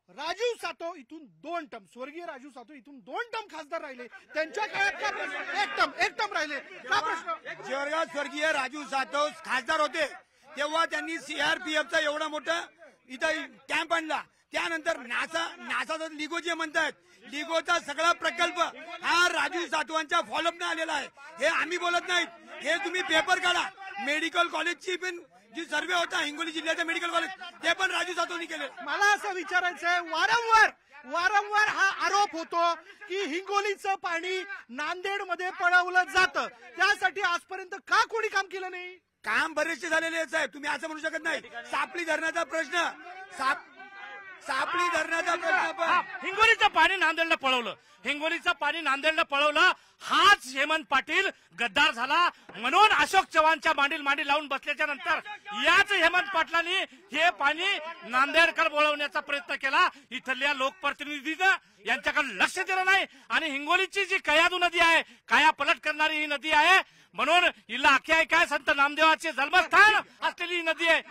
राजीव सातव इथून 2 टर्म, स्वर्गीय राजीव सातव इथून 2 टर्म खासदार राहिले, त्यांच्या काळात का प्रश्न? एक टर्म राहिले का प्रश्न? जेव्हा स्वर्गीय राजू सातव खासदार होते तेव्हा त्यांनी सीआरपीएफचा एवढा मोठा इथं कॅम्प आणला. त्यानंतर नासाचा लिगो जे म्हणतात, लिगोचा सगळा प्रकल्प हा राजू सातवांच्या फॉलोअपने आलेला आहे. हे आम्ही बोलत नाहीत, हे तुम्ही पेपर काढा. मेडिकल कॉलेजची पण जी सर्वे होता हिंगोली जिल्ह्याचं मेडिकल कॉलेज ते पण राजू सातवनी केले. मला असं विचारायचं आहे, वारंवार हा आरोप होतो की हिंगोलीचं पाणी नांदेडमध्ये पळवलं जातं, त्यासाठी आजपर्यंत का कोणी काम केलं नाही? काम बरेचसे झालेले आहेत साहेब, तुम्ही असं म्हणू शकत नाही. सापळी धरणाचा प्रश्न, सापळी धरणाचा प्रश्न, हिंगोलीचं पाणी नांदेडला पळवलं, हिंगोलीचं पाणी नांदेडला पळवलं. हाच हेमंत पाटील गद्दार झाला, म्हणून अशोक चव्हाणच्या मांडी लावून बसल्याच्या नंतर याच हेमंत पाटलांनी हे पाणी नांदेडकर वळवण्याचा प्रयत्न केला. इथल्या लोकप्रतिनिधीनं यांच्याकडे लक्ष दिलं नाही आणि हिंगोलीची जी कयादू नदी आहे, काया पलट करणारी ही नदी आहे, म्हणून हिला आख्यायिका आहे, संत नामदेवाचे जन्मस्थान असलेली ही नदी आहे.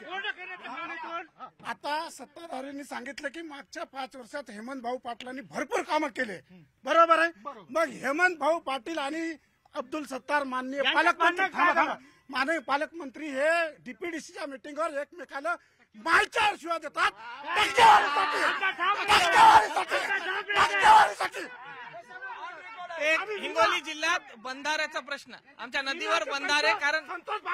आता सत्ताधाऱ्यांनी सांगितलं की मागच्या 5 वर्षात हेमंत भाऊ पाटलांनी भरपूर कामं केले, बरोबर आहे. मग हेमंत भाऊ पाटील आणि अब्दुल सत्तार माननीय माननीय पालकमंत्री हे डीपीडीसीच्या मिटिंगवर एकमेकाला मायच्या शिवाय देतात. एक हिंगोली जिल्ह्यात बंधाऱ्याचा प्रश्न, आमच्या नदीवर बंधारे, कारण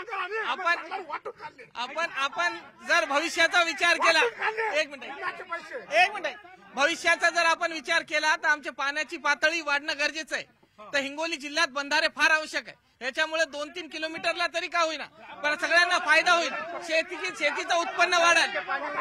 आपण जर भविष्याचा विचार केला, एक मिनिट भविष्याचा जर आपण विचार केला तर आमच्या पाण्याची पातळी वाढणं गरजेचं आहे. तर हिंगोली जिल्ह्यात बंधारे फार आवश्यक आहे. याच्यामुळे 2-3 किलोमीटरला तरी का होईना पण सगळ्यांना फायदा होईल, शेतीचं उत्पन्न वाढेल.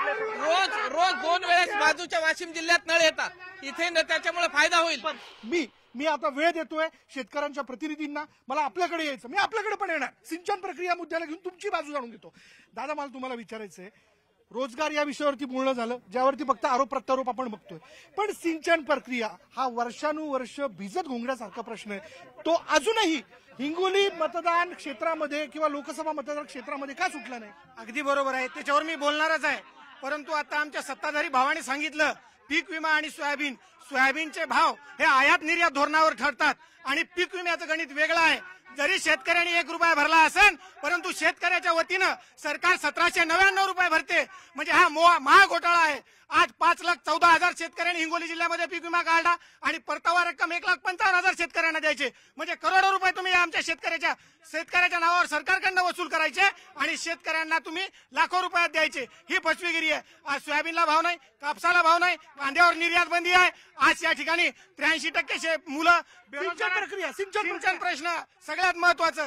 रोज 2 वेळेस बाजूच्या वाशिम जिल्ह्यात नळ येतात, इथे त्याच्यामुळे फायदा होईल. मी आता वेळ देतोय शेतकऱ्यांच्या प्रतिनिधींना, मला आपल्याकडे यायचं, मी आपल्याकडे पण येणार. सिंचन प्रक्रिया मुद्द्याला घेऊन तुमची बाजू जाणून घेतो. दादा, मला तुम्हाला विचारायचंय, रोजगार या विषयावरती बोलणं झालं, ज्यावरती फक्त आरोप प्रत्यारोप आपण बघतोय, पण सिंचन प्रक्रिया हा वर्षानुवर्ष भिजत घोंगण्यासारखा प्रश्न आहे. तो अजूनही हिंगोली मतदान क्षेत्रामध्ये किंवा लोकसभा मतदान क्षेत्रामध्ये का सुटला नाही? अगदी बरोबर आहे, त्याच्यावर मी बोलणारच आहे. परंतु आता आमच्या सत्ताधारी भावाने सांगितलं, पीक विमा आणि सोयाबीनचे भाव हे आयात निर्यात धोरणावर ठरतात आणि पीक विम्याचं गणित वेगळं आहे. जरी शेतकऱ्यांनी 1 रुपया भरला असेल, परंतु शेतकऱ्याच्या वतीनं सरकार 1799 रुपये भरते, म्हणजे हा महाघोटाळा आहे. आज 5,14,000 शेतकऱ्यांनी हिंगोली जिल्ह्यामध्ये पीक विमा काढला आणि परतावा रक्कम 1,55,000 शेतकऱ्यांना द्यायचे, म्हणजे करोडो रुपये तुम्ही आमच्या शेतकऱ्याच्या नावावर सरकारकडनं वसूल करायचे आणि शेतकऱ्यांना तुम्ही लाखो रुपयात द्यायचे. ही फसवेगिरी आहे. आज सोयाबीनला भाव नाही, कापसाला भाव नाही, कांद्यावर निर्यात बंदी आहे. आज या ठिकाणी 83% मुलं सिंचन प्रश्न सगळ्यात महत्वाचं.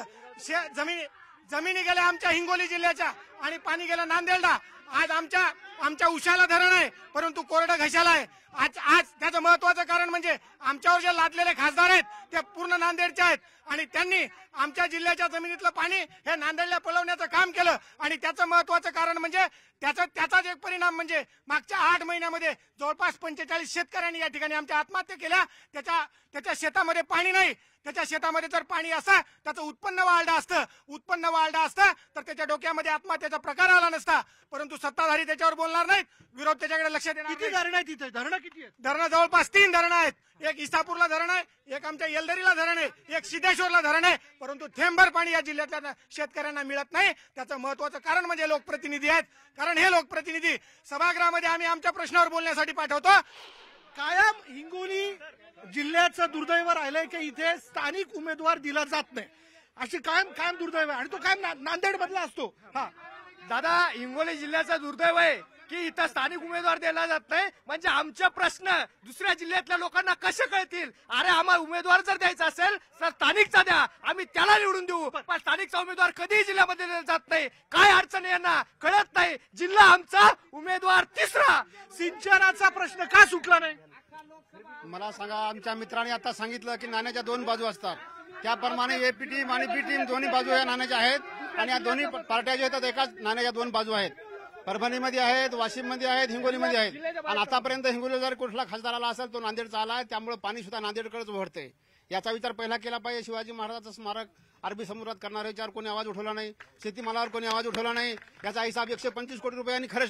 जमिनी गेल्या आमच्या हिंगोली जिल्ह्याच्या आणि पाणी गेलं नांदेडला. आज आमच्या उशाला धरण आहे, परंतु कोरडं घशाला आहे. आज त्याचं महत्वाचं कारण म्हणजे आमच्यावर जे लादलेले खासदार आहेत ते पूर्ण नांदेडचे आहेत आणि त्यांनी आमच्या जिल्ह्याच्या जमिनीतलं पाणी हे नांदेडला पळवण्याचं काम केलं. आणि त्याचं महत्वाचं कारण म्हणजे त्याचाच एक परिणाम म्हणजे मागच्या 8 महिन्यामध्ये जवळपास 45 शेतकऱ्यांनी या ठिकाणी आमच्या आत्महत्या केल्या. त्याच्या शेतामध्ये पाणी नाही. त्याच्या शेतामध्ये जर पाणी असं त्याचं उत्पन्न वाढलं असतं तर त्याच्या डोक्यामध्ये आत्महत्येचा प्रकार आला नसता. परंतु सत्ताधारी त्याच्यावर बोलणार नाहीत, विरोध त्याच्याकडे लक्ष देणार. किती धरणं आहेत तिथे? धरणं किती आहेत? धरणं जवळपास 3 धरणं आहेत. एक इसापूरला धरण आहे, एक आमच्या येलदरीला धरण आहे, एक सिद्धेश्वरला धरण आहे. परंतु थेंबभर पाणी या जिल्ह्यातल्या शेतकऱ्यांना मिळत नाही. त्याचं महत्वाचं कारण म्हणजे लोकप्रतिनिधी आहेत. कारण हे लोकप्रतिनिधी सभागृहामध्ये आम्ही आमच्या प्रश्नावर बोलण्यासाठी पाठवतो. कायम हिंगोली जिल्ह्याचं दुर्दैव राहिलंय की इथे स्थानिक उमेदवार दिला जात नाही, अशी कायम दुर्दैव आहे आणि तो कायम नांदेड मधला असतो. हा दादा, हिंगोली जिल्ह्याचं दुर्दैव आहे की इथं स्थानिक उमेदवार दिला जात नाही, म्हणजे आमचे प्रश्न दुसऱ्या जिल्ह्यातल्या लोकांना कसे कळतील? अरे आम्हाला उमेदवार जर द्यायचा असेल तर स्थानिकचा द्या, आम्ही त्याला निवडून देऊ. पण स्थानिकचा उमेदवार कधीही जिल्ह्यामध्ये दिला जात नाही. काय अडचण यांना कळत नाही. जिल्हा आमचा, उमेदवार तिसरा. सिंचनाचा प्रश्न का सुटला नाही? मला सांगा, आमच्या मित्रांनी आता सांगितलं की नाण्याच्या 2 बाजू असतात, त्याप्रमाणे ए पी टीम आणि बी टीम दोन्ही बाजू या नाण्याच्या आहेत आणि या दोन्ही पार्ट्या ज्या आहेत एकाच नाण्याच्या 2 बाजू आहेत. परभणीमध्ये आहेत, वाशिममध्ये आहेत, हिंगोलीमध्ये आहेत. आणि आतापर्यंत हिंगोली जर कुठला खासदार आला असेल तो नांदेडचा आला आहे, त्यामुळे पाणी सुद्धा नांदेडकडेच ओढते. याचा विचार पहिला केला पाहिजे. शिवाजी महाराजांचं स्मारक अरबी समुद्रात करणाऱ्याच्यावर कोणी आवाज उठवला नाही, शेतीमालावर कोणी आवाज उठवला नाही. याचा हिसाब 125 कोटी रुपयांनी खर्चलेत.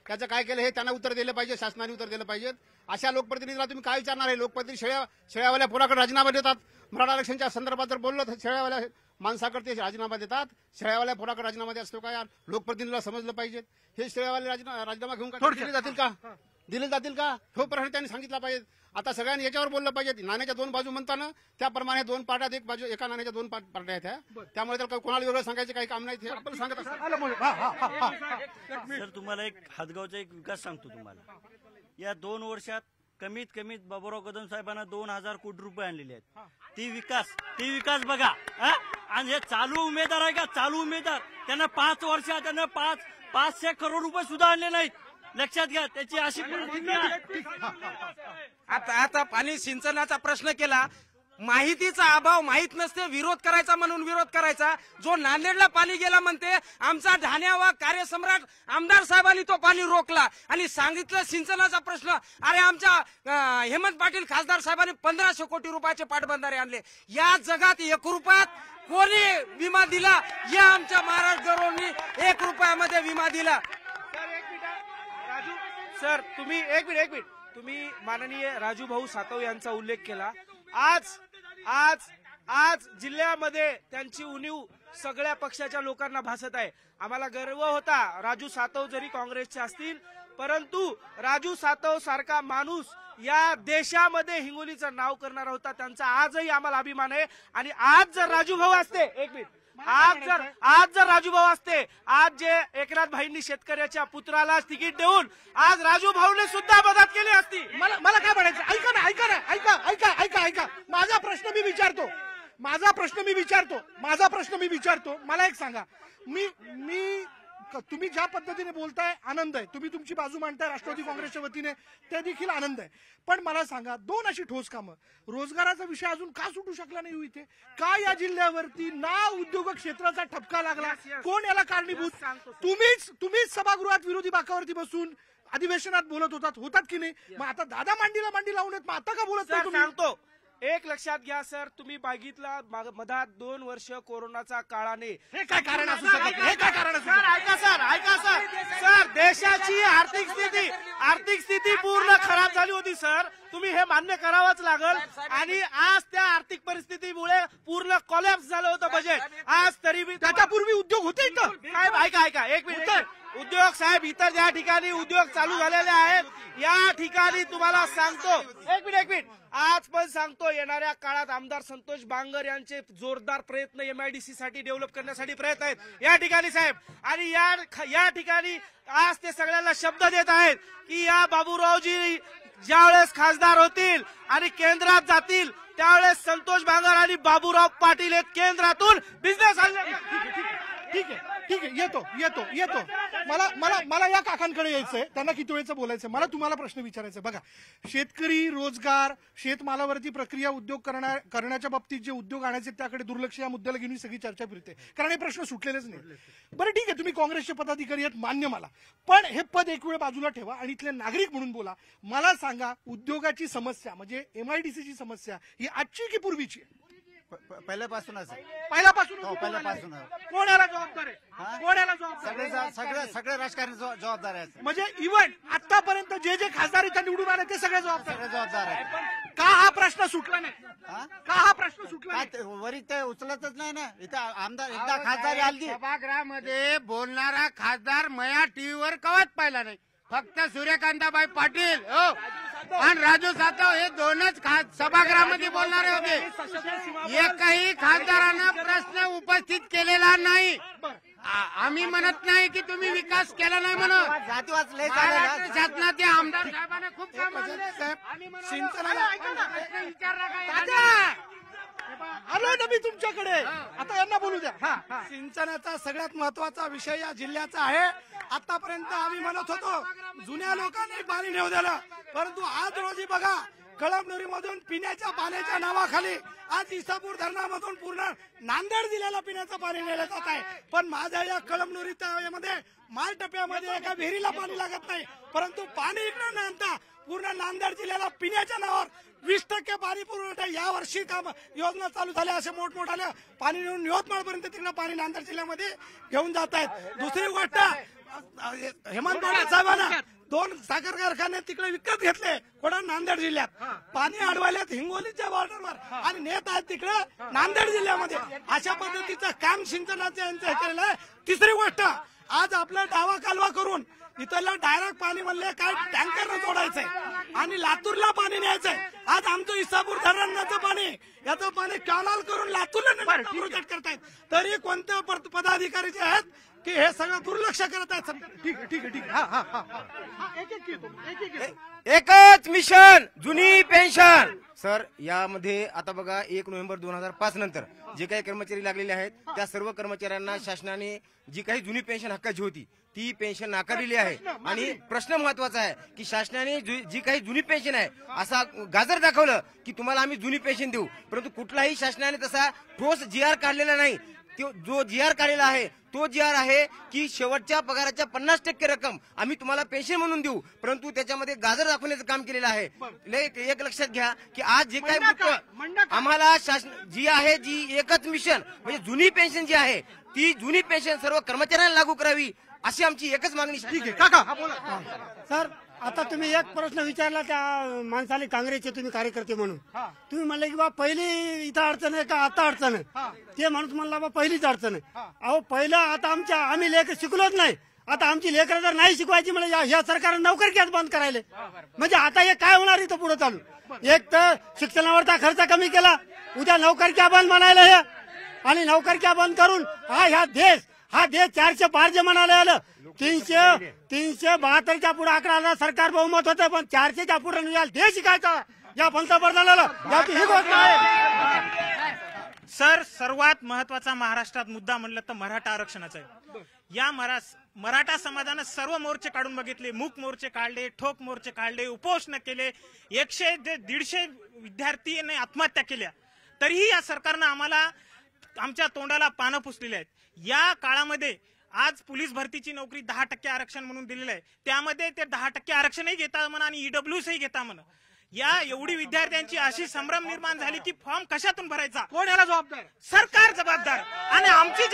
त्याचं काय केलं हे त्यांना उत्तर दिलं पाहिजे, शासनाने उत्तर दिलं पाहिजे. अशा लोकप्रतिनिधीला तुम्ही काय विचारणार आहे? लोकप्रतिनिधी शेळ्यावाल्या पोराकडे राजीनामा देतात. मराठा आरक्षणच्या संदर्भात जर बोललं तर शेळ्यावाल्या माणसाकडे राजीनामा देतात, शेळ्यावाल्या पोराकडे राजीनामा देत असतो का? लोकप्रतिनिधीला समजलं पाहिजे. हे शेळ्यावाले राजीनामा घेऊन दिले जातील का? दिले जातील का? हो प्रश्न त्यांनी सांगितला पाहिजे. आता सगळ्यांनी याच्यावर बोललं पाहिजे. नाण्याच्या दोन बाजू म्हणताना त्याप्रमाणे दोन पार्ट्यात एक बाजू, एका नाण्याच्या दोन पार्ट्या आहेत. त्यामुळे तर कोणाला वेगळं सांगायचं काही काम नाही. आपण सांगत सर तुम्हाला एक हातगावचा एक विकास सांगतो तुम्हाला. या 2 वर्षात कमीत कमी बाबुराव कदम साहेबांना 2000 कोटी रुपये आणलेले आहेत. ती विकास बघा. आणि हे चालू उमेदवार आहे का? चालू उमेदवार त्यांना 5 वर्षात त्यांना 500 करोड रुपये सुद्धा आणले नाहीत. लक्षात घ्या त्याची अशी परिस्थिती आहे. आता पाणी सिंचनाचा प्रश्न केला. माहितीचा अभाव, माहित नसते, विरोध करायचा म्हणून विरोध करायचा. जो नांदेडला पाणी गेला म्हणते आमचा ढाण्यावा कार्यसम्राट आमदार साहेबांनी तो पाणी रोखला आणि सांगितलं सिंचनाचा प्रश्न. अरे आमच्या हेमंत पाटील खासदार साहेबांनी 1500 कोटी रुपयाचे पाटबंधारे आणले. या जगात 1 रुपयात कोणी विमा दिला? या आमच्या महाराष्ट्र गौरवनी 1 रुपयामध्ये विमा दिला. सर तुम्ही एक मिनिट तुम्ही माननीय राजू भाऊ सातव यांचा उल्लेख केला. आज जिल्ह्यामध्ये त्यांची उणीव सगळ्या पक्षाच्या लोकांना भासत आहे. आम्हाला गर्व होता राजू सातव जरी काँग्रेसचे असतील, परंतु राजू सातव सारखा माणूस या देशामध्ये हिंगोलीचं नाव करणारा होता. त्यांचा आजही आम्हाला अभिमान आहे. आणि आज जर राजू भाऊ असते, एक मिनिट, आज जर राजू भाऊ असते, आज जे एकनाथ भाईंनी शेतकऱ्याच्या पुत्राला तिकीट देऊन आज राजू भाऊने सुद्धा मदत केली असती. मला काय म्हणायचं? ऐका. माझा प्रश्न मी विचारतो. मला एक सांगा. तुम्ही ज्या पद्धतीने बोलताय आनंद आहे. तुम्ही तुमची बाजू मांडताय राष्ट्रवादी काँग्रेसच्या वतीने, ते देखील आनंद आहे. पण मला सांगा, 2 अशी ठोस कामं, रोजगाराचा विषय अजून का सुटू शकला नाही? इथे का या जिल्ह्यावरती ना उद्योग क्षेत्राचा ठपका लागला? कोण याला कारणीभूत? तुम्हीच सभागृहात विरोधी बाकावरती बसून अधिवेशनात बोलत होतात की नाही? मग आता दादा मांडीला मांडी लावून मग आता का बोलत नाही? सांगतो एक लक्षात घ्या सर, तुम्ही बघितला मधात 2 वर्ष कोरोनाचा काळाने हे काय कारण असू शकत? हे काय कारण असू? ऐका सर देशाची आर्थिक स्थिती पूर्ण खराब झाली होती सर. तुम्ही हे मान्य करावंच लागल. आणि आज त्या आर्थिक परिस्थितीमुळे पूर्ण कोलॅप्स झालं होतं बजेट. आज तरी त्याच्यापूर्वी उद्योग होते इथं. साहेब ऐका एक मिनिट. उद्योग साहेब इतर ज्या ठिकाणी उद्योग चालू झालेले आहेत, या ठिकाणी तुम्हाला सांगतो, एक मिनिट आज पण सांगतो, येणाऱ्या काळात आमदार संतोष बांगर यांचे जोरदार प्रयत्न एमआयडीसी साठी डेव्हलप करण्यासाठी प्रयत्न आहेत या ठिकाणी साहेब. आणि या ठिकाणी आज ते सगळ्यांना शब्द देत आहेत की या बाबूरावजी ज्यावेळेस खासदार होतील आणि केंद्रात जातील त्यावेळेस संतोष बांगर आणि बाबूराव पाटील हे केंद्रातून बिझनेस ठीक आहे येतो. मला या काकांकडे यायचंय, त्यांना किती वेळेचं बोलायचं. मला तुम्हाला प्रश्न विचारायचा. बघा, शेतकरी, रोजगार, शेतमालावरती प्रक्रिया उद्योग करण्याच्या बाबतीत जे उद्योग आणायचे त्याकडे दुर्लक्ष या मुद्द्याला घेऊन सगळी चर्चा फिरते, कारण हे प्रश्न सुटलेलेच नाही. बरं ठीक आहे, तुम्ही काँग्रेसचे पदाधिकारी आहेत, मान्य मला. पण हे पद एक वेळ बाजूला ठेवा आणि इथले नागरिक म्हणून बोला. मला सांगा, उद्योगाची समस्या म्हणजे एमआयडीसीची समस्या ही आजची की पूर्वीची? पहिल्यापासूनच. कोण याला जबाबदार आहे? सगळे राजकारणी जबाबदार आहेत. म्हणजे इव्हन आतापर्यंत जे खासदार इथं निवडून आले ते सगळे जबाबदार आहेत. का हा प्रश्न सुटला नाही? वरी ते उचलतच नाही ना. इथं आमदार एकदा खासदार आली, सभागृहामध्ये बोलणारा खासदार मया टीव्हीवर कवाच पाहिला नाही. फक्त सूर्यकांताबाई पाटील आणि राजू सातव हे 2च सभागृहामध्ये बोलणारे होते. एकही खासदारानं प्रश्न उपस्थित केलेला नाही. आम्ही म्हणत नाही की तुम्ही विकास केला नाही म्हणून. महाराष्ट्र शासनाचे आमदार साहेबांना खूप काम आलो ना मी तुमच्याकडे. आता यांना बोलू द्या. सिंचनाचा सगळ्यात महत्वाचा विषय या जिल्ह्याचा आहे. आतापर्यंत आम्ही म्हणत होतो जुन्या लोकांनी पाणी नेऊ दिलं, परंतु आज रोजी बघा, कळमनुरीमधून पिण्याच्या पाण्याच्या नावाखाली आज इसापूर धरणामधून पूर्ण नांदेड जिल्ह्याला पिण्याचं पाणी नेलं जात आहे. पण माझ्या या कळमनुरी तळ्यामध्ये मालटप्प्यामध्ये एका विहिरीला पाणी लागत नाही, परंतु पाणी इकडे न आणता पूर्ण नांदेड जिल्ह्याला पिण्याच्या नावावर 20% पाणी पुरवठा या वर्षी काम योजना चालू झाल्या. असे मोठमोठ्याने पाणी नेऊन यवतमाळपर्यंत तिकडे पाणी नांदेड जिल्ह्यामध्ये घेऊन जात आहेत. दुसरी गोष्ट, हेमंत पाटील साहेबांना 2 साखर कारखाने तिकडे विकत घेतले कुठं नांदेड जिल्ह्यात, पाणी अडवायल्यात हिंगोलीच्या बॉर्डरवर आणि नेत आहेत तिकडे नांदेड जिल्ह्यामध्ये. अशा पद्धतीचं काम सिंचनाचं यांचं हे केलेलं आहे. तिसरी गोष्ट, आज आपला डावा कालवा करून इथला डायरेक्ट पाणी म्हणले काय टँकरनं जोडायचंय आणि लातूरला पाणी न्यायचंय. आज आमचं इसापूर धरणाचं पाणी याचं पाणी कॅनल करून लातूरला प्रोजेक्ट करतायत. तरी कोणते पदाधिकारी जे आहेत की हे सगळं दुर्लक्ष करत आहेत. ठीक आहे ठीक आहे ठीक आहे. एकच मिशन जुनी पेन्शन. सर यामध्ये आता बघा 1 नोव्हेंबर 2005 नंतर जे काही कर्मचारी लागलेले आहेत त्या सर्व कर्मचाऱ्यांना शासनाने जी काही जुनी पेन्शन हक्काची होती ती पेन्शन नाकारलेली आहे. आणि प्रश्न महत्वाचा आहे की शासनाने जी काही जुनी पेन्शन आहे असा गाजर दाखवलं की तुम्हाला आम्ही जुनी पेन्शन देऊ, परंतु कुठलाही शासनाने तसा ठोस GR काढलेला नाही. जो GR काढलेला आहे तो GR आहे की शेवटच्या पगाराच्या 50% रक्कम आम्ही तुम्हाला पेन्शन म्हणून देऊ, परंतु त्याच्यामध्ये गाजर दाखवण्याचं काम केलेलं आहे. एक लक्षात घ्या की आज जे काही आम्हाला शासन जी आहे जी एकच मिशन म्हणजे जुनी पेन्शन जी आहे ती जुनी पेन्शन सर्व कर्मचाऱ्यांना लागू करावी अशी आमची एकच मागणी. ठीक आहे काका सर, आता तुम्ही एक प्रश्न विचारला त्या माणसाने, काँग्रेसचे तुम्ही कार्यकर्ते म्हणून तुम्ही म्हणले की बा पहिली इथं अडचण आहे का आता अडचण आहे, ते माणूस म्हणला बा पहिलीच अडचण आहे. अहो पहिलं आता आम्ही लेकर शिकलोच नाही, आता आमची लेकरं जर नाही शिकवायची म्हणजे या सरकारने नोकरी घ्याच बंद करायला, म्हणजे आता हे काय होणार इथं पुढे चालू. एक तर शिक्षणावरचा खर्च कमी केला, उद्या नोकरी क्या बंद म्हणायला हे, आणि नोकरी क्या बंद करून हा देश 405 म्हणायला आलं. 372च्या पुढे आकडा आला, सरकार बहुमत होतं, पण 400च्या पुढे देश शिकायचा या पंतप्रधानाला ही गोष्ट आहे. सर, सर्वात महत्वाचा महाराष्ट्रात मुद्दा म्हणलं तर मराठा आरक्षणाचा आहे. या मराठा समाजानं सर्व मोर्चे काढून बघितले, मूक मोर्चे काढले, ठोक मोर्चे काढले, उपोषण केले, 100-150 विद्यार्थ्यांनी आत्महत्या केल्या, तरीही या सरकारनं आम्हाला आमच्या तोंडाला पानं पुसलेली आहेत. या काळामध्ये आज पोलीस भरतीची नोकरी 10% आरक्षण म्हणून दिलेलं आहे, त्यामध्ये ते 10% आरक्षणही घेता म्हणा आणि EWSही घेता म्हणा. या एवढी विद्यार्थ्यांची अशी संभ्रम निर्माण झाली की फॉर्म कशातून भरायचा, कोण याला जबाबदार, सरकार जबाबदार. आणि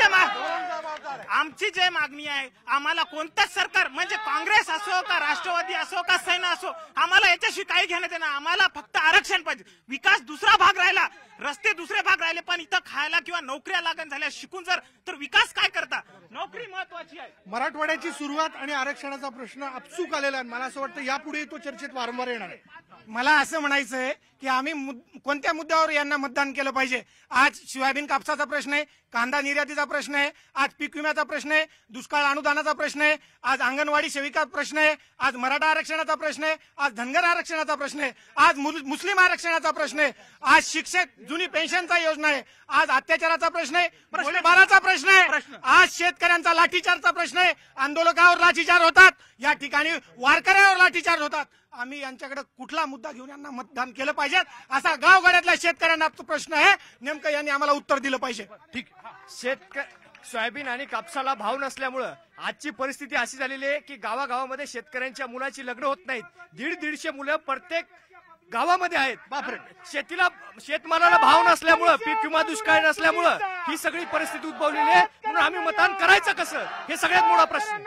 आमची जे मागणी आहे, आम्हाला कोणतंच सरकार म्हणजे काँग्रेस असो का राष्ट्रवादी असो का सेना असो, आम्हाला याच्याशी काही घेणं देणं, आम्हाला फक्त आरक्षण पाहिजे. विकास दुसरा भाग राहिला, रस्ते दुसरे भाग राहिले, पण इथं खायला किंवा नोकऱ्या लागण झाल्या शिकून तर विकास काय करता, नोकरी महत्वाची आहे. मराठवाड्याची सुरुवात आणि आरक्षणाचा प्रश्न आपसूक आलेला आहे. मला असं वाटतं यापुढे तो चर्चेत वारंवार येणार आहे. मला असं म्हणायचं आहे की आम्ही कोणत्या मुद्द्यावर यांना मतदान केलं पाहिजे. आज सोयाबीन कापसाचा प्रश्न आहे, कांदा निर्यातीचा प्रश्न आहे, आज पीक विम्याचा प्रश्न आहे, दुष्काळ अनुदानाचा प्रश्न आहे, आज अंगणवाडी सेविका प्रश्न आहे, आज मराठा आरक्षणाचा प्रश्न आहे, आज धनगर आरक्षणाचा प्रश्न आहे, आज मुस्लिम आरक्षणाचा प्रश्न आहे, आज शिक्षक जुनी पेन्शनचा योजना आहे, आज अत्याचाराचा प्रश्न आहे, गोळीबाराचा प्रश्न आहे, आज शेतकऱ्यांचा लाठीचार्जचा प्रश्न आहे, आंदोलकावर लाठीचार्ज होतात, या ठिकाणी वारकऱ्यावर लाठीचार्ज होतात. आम्ही यांच्याकडे कुठला मुद्दा घेऊन यांना मतदान केलं पाहिजे असा गावगाड्यातल्या शेतकऱ्यांना प्रश्न आहे, नेमकं यांनी आम्हाला उत्तर दिलं पाहिजे. ठीक. सोयाबीन आणि कापसाला भाव नसल्यामुळं आजची परिस्थिती अशी झालेली आहे की गावागावामध्ये शेतकऱ्यांच्या मुलाची लग्न होत नाहीत. 150 मुलं प्रत्येक गावामध्ये आहेत. बापरे. शेतमालाला भाव नसल्यामुळं, पीक विमा दुष्काळ नसल्यामुळं ही सगळी परिस्थिती उद्भवलेली आहे. म्हणून आम्ही मतदान करायचं कसं हे सगळ्यात मोठा प्रश्न.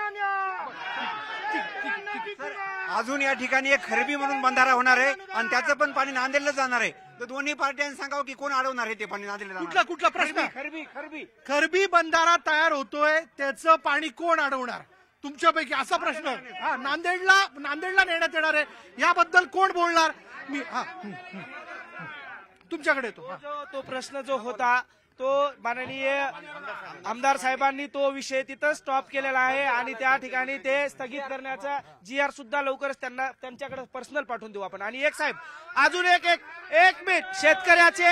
अजून या ठिकाणी एक खरबी म्हणून बंधारा होणार आहे आणि त्याचं पण पाणी नांदेडला जाणार आहे. तर दोन्ही पार्ट्यांनी सांगावं की कोण अडवणार आहे ते पाणी नांदेडला. कुठला प्रश्न, खरबी बंधारा तयार होतोय त्याचं पाणी कोण अडवणार तुमच्यापैकी असा प्रश्न. नांदेडला नेण्यात येणार आहे, याबद्दल कोण बोलणार. मी तुमच्याकडे तो प्रश्न जो होता तो माननीय आमदार साहेबांनी तो विषय तिथं स्टॉप केलेला आहे आणि त्या ठिकाणी ते स्थगित करण्याचा GR सुद्धा लवकरच त्यांच्याकडे पर्सनल पाठवून देऊ आपण. आणि एक साहेब अजून एक मिनिट, शेतकऱ्याचे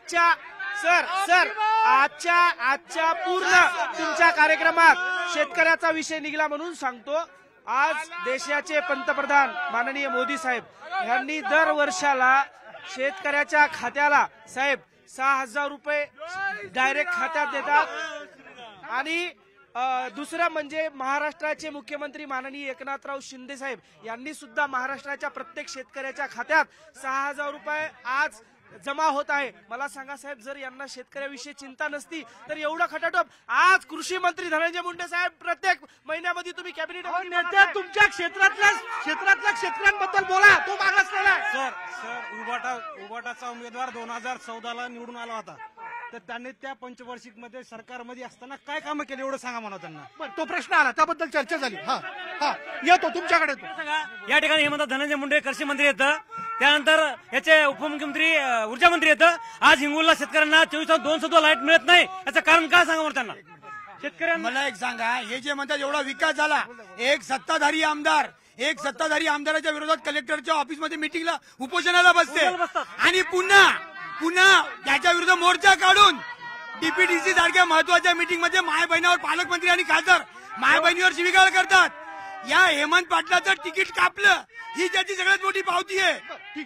आजच्या पूर्ण तुमच्या कार्यक्रमात शेतकऱ्याचा विषय निघाला म्हणून सांगतो. आज देशाचे पंतप्रधान माननीय मोदी साहेब यांनी दर वर्षाला शेतकऱ्याच्या खात्याला साहेब 6,000 रुपये डायरेक्ट खात्यात देतात. आणि दुसरं म्हणजे महाराष्ट्राचे मुख्यमंत्री माननीय एकनाथराव शिंदे साहेब यांनी सुद्धा महाराष्ट्राच्या प्रत्येक शेतकऱ्याच्या खात्यात 6,000 रुपये आज जमा होत आहे. मला सांगा साहेब, जर यांना शेतकऱ्याविषयी चिंता नसती तर एवढं खटाटोप आज कृषी मंत्री धनंजय मुंडे साहेब प्रत्येक महिन्यामध्ये तुम्ही कॅबिनेट नेते तुमच्या क्षेत्रातल्या शेतकऱ्यांबद्दल बोला, तो मागासलेला आहे. सर उबाटाचा उमेदवार 2014ला निवडून आला होता, तर त्यांनी त्या पंचवार्षिक मध्ये सरकारमध्ये असताना काय कामं केली एवढं सांगा म्हणा त्यांना. तो प्रश्न आला, त्याबद्दल चर्चा झाली. येतो तुमच्याकडे. या ठिकाणी हे म्हणतात धनंजय मुंडे कृषी मंत्री येतं, त्यानंतर याचे उपमुख्यमंत्री ऊर्जा मंत्री येतं. आज हिंगोलीला शेतकऱ्यांना 24/2 सुद्धा लाईट मिळत नाही, याचं कारण काय सांगा म्हणून त्यांना शेतकऱ्यांना. मला एक सांगा, हे जे म्हणतात एवढा विकास झाला, एक सत्ताधारी आमदाराच्या विरोधात कलेक्टरच्या ऑफिसमध्ये मिटिंगला उपोषणाला बसते आणि पुन्हा त्याच्या विरुद्ध मोर्चा काढून डीपीडीसी सारख्या महत्वाच्या मीटिंग मध्ये माय बहिणावर पालकमंत्री आणि खासदार माय बहिणीवर शिवीगाळ करतात. या हेमंत पाटलाचं तिकीट कापलं ही त्याची सगळ्यात मोठी पावती आहे.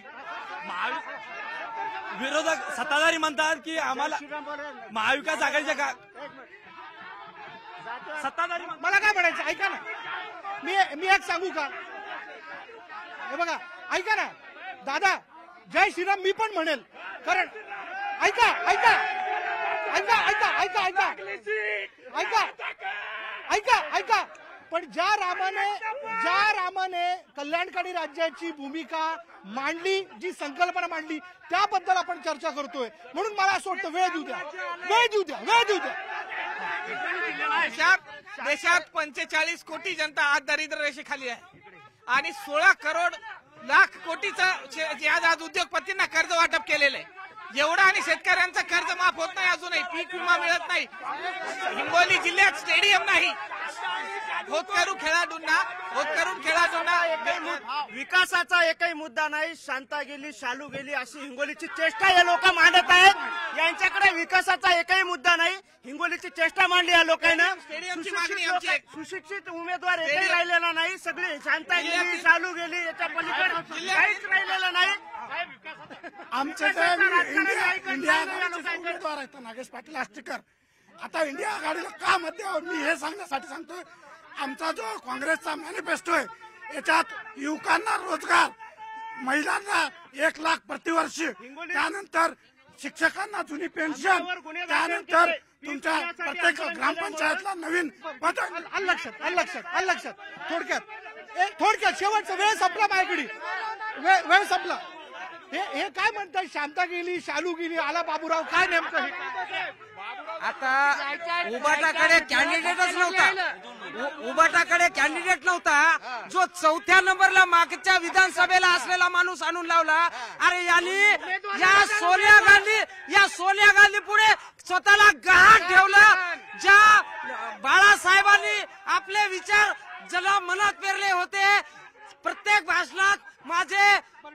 विरोधक सत्ताधारी म्हणतात की आम्हाला महाविकास आघाडीच्या सत्ताधारी. मला काय म्हणायचं ऐका ना, मी एक सांगू का? हे बघा, ऐका ना दादा, जय श्रीराम मी पण म्हणेल, कारण ऐका ऐका ऐका ऐका ऐका ऐका ऐका ऐका पण ज्या रामाने कल्याणकारी राज्याची भूमिका मांडली, जी संकल्पना मांडली, त्याबद्दल आपण चर्चा करतोय. म्हणून मला असं वाटतं वेळ देऊ द्या. देशात 45 कोटी जनता आज दारिद्र्य रेषेखाली आहे आणि 16 लाख कोटीचं आज उद्योगपतींना कर्ज वाटप केलेलं आहे. एवढा आणि शेतकऱ्यांचं कर्ज माफ होत नाही, अजूनही पीक विमा मिळत नाही, हिंगोली जिल्ह्यात स्टेडियम नाही, होतकरू खेळाडूंना विकासाचा एकही मुद्दा नाही. शांता गेली शालू गेली अशी हिंगोलीची चेष्टा हे लोक मांडत आहेत. यांच्याकडे विकासाचा एकही मुद्दा नाही, हिंगोलीची चेष्टा मांडली या लोकांना. सुशिक्षित उमेदवार एकही राहिलेला नाही, सगळे शांता गेली शालू गेली, याच्या पलीकडे काहीच राहिलेलं नाही. आमचे जे इंडिया आघाडीचे उमेदवार आहेत नागेश पाटील आष्टीकर, आता इंडिया आघाडीला का मत द्यावं मी हे सांगण्यासाठी सांगतोय. आमचा जो काँग्रेसचा मॅनिफेस्टो आहे याच्यात युवकांना रोजगार, महिलांना 1 लाख प्रतिवर्षी, त्यानंतर शिक्षकांना जुनी पेन्शन, त्यानंतर तुमच्या प्रत्येक ग्रामपंचायतला नवीन लक्षात थोडक्यात शेवटचा वेळ संपला, माझ्याकडे वेळ संपला. हे काय म्हणतात, शांता गेली शालू गेली, आला बाबूराव, काय नेमकं हे? आता उबाटाकडे कॅन्डिडेट नव्हता, जो 4थ्या नंबरला मागच्या विधानसभेला असलेला माणूस आणून लावला. अरे यांनी या सोनिया गांधी पुढे स्वतःला गहाण ठेवलं. ज्या बाळासाहेबांनी आपले विचार ज्याला मनात पेरले होते, प्रत्येक भाषणात माझे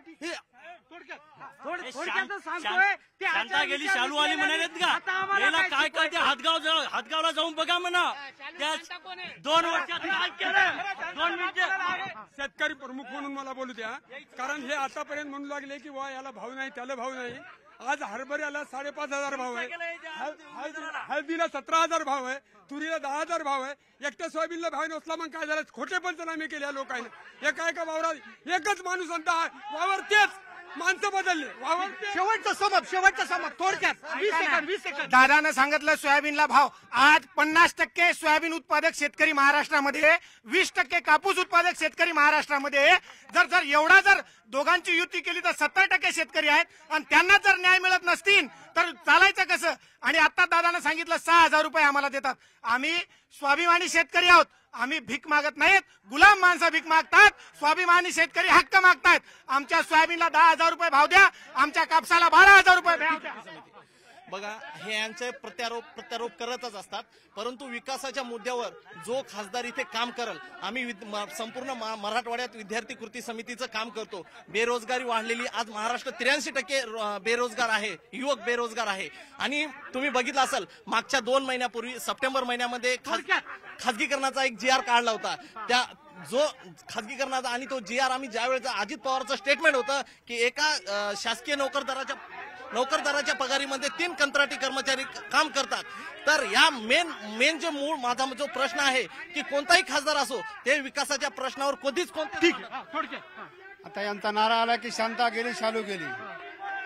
शांता गेली शालू आली म्हणालेत का? याला काय कळते? हातगावला जाऊन बघा म्हणा. त्या 2 वर्षात काय केलं? 2 मिनिटं. शेतकरी प्रमुख म्हणून मला बोलू द्या, कारण हे आतापर्यंत म्हणू लागले की वा याला भाव नाही त्याला भाव नाही. आज हरभऱ्याला 5,500 भाव आहे, हळदीला 17,000 भाव आहे, तुरीला 10,000 भाव आहे. एकट्या सोयाबीनला भाव नसला मग काय झालं? खोटे पंचनामे केले लोकांनी. एका वावरात एकच माणूस म्हणता वावर तेच माणसं बदलले. शेवटचा समज थोडक्यात 20 सेकंद. दादानं सांगितलं सोयाबीनला भाव. आज 50% सोयाबीन उत्पादक शेतकरी महाराष्ट्रामध्ये, 20% कापूस उत्पादक शेतकरी महाराष्ट्रामध्ये. जर एवढा दोघांची युती केली तर 70% शेतकरी आहेत आणि त्यांना जर न्याय मिळत नसतील तर चालायचं कसं? आणि आता दादानं सांगितलं 6,000 रुपये आम्हाला देतात. आम्ही स्वाभिमानी शेतकरी आहोत, आम्ही भीक मागत नाहीत. गुलाम माणसं भीक मागतात, स्वाभिमानी शेतकरी हक्क मागतात. आमच्या सोयाबीनला 10,000 रुपये भाव द्या, आमच्या कापसाला 12,000 रुपये भाव द्या. बघा, हे यांचे प्रत्यारोप करतच असतात, परंतु विकासाच्या मुद्द्यावर जो खासदार इथे काम करल, आम्ही संपूर्ण मराठवाड्यात विद्यार्थी कृती समितीचं काम करतो. बेरोजगारी वाढलेली, आज महाराष्ट्र 83% बेरोजगार आहे, युवक बेरोजगार आहे. आणि तुम्ही बघितलं असाल, मागच्या 2 महिन्यापूर्वी सप्टेंबर महिन्यामध्ये खासगीकरणाचा एक GR काढला होता. त्या जो खासगीकरणाचा आणि तो GR आम्ही ज्यावेळेचा अजित पवारचं स्टेटमेंट होतं की एका शासकीय नोकरदाराच्या पगारीमध्ये 3 कंत्राटी कर्मचारी काम करतात. तर या मेन जो मूळ माझा जो प्रश्न आहे की कोणताही खासदार असो, ते विकासाच्या प्रश्नावर कधीच ठीक. आता यांचा नारा आला की शांता गेली शालू गेली.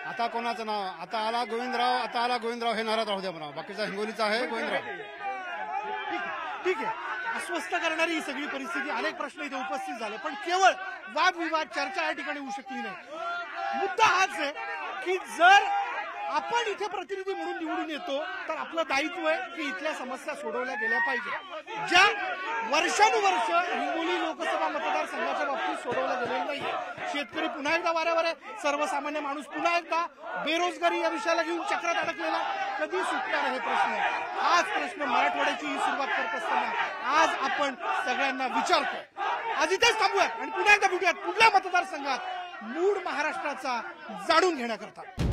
आता कोणाचं नाव आता आला गोविंदराव हे नाराज राहू द्या म्हणा. बाकीचा हिंगोलीचा आहे गोविंदराव. ठीक आहे. अस्वस्थ करणारी ही सगळी परिस्थिती, अनेक प्रश्न इथे उपस्थित झाले, पण केवळ वादविवाद चर्चा या ठिकाणी होऊ शकली नाही. मुद्दा हाच आहे की जर आपण इथे प्रतिनिधी म्हणून निवडून येतो तर आपलं दायित्व आहे की इथल्या समस्या सोडवल्या गेल्या पाहिजे. ज्या वर्षानुवर्ष हिंगोली लोकसभा मतदारसंघाच्या बाबतीत सोडवल्या गेलेल्या नाहीये. शेतकरी पुन्हा एकदा वाऱ्यावर आहे, सर्वसामान्य माणूस पुन्हा एकदा बेरोजगारी या विषयाला घेऊन चक्रात अडकलेला, कधी सुटणार हे प्रश्न. हाच प्रश्न मराठवाड्याची ही सुरुवात करत असताना आज आपण सगळ्यांना विचारतोय. आज इथेच थांबूयात आणि पुन्हा एकदा भेटूयात पुढल्या मतदारसंघात मूळ महाराष्ट्राचा जाणून घेण्याकरता.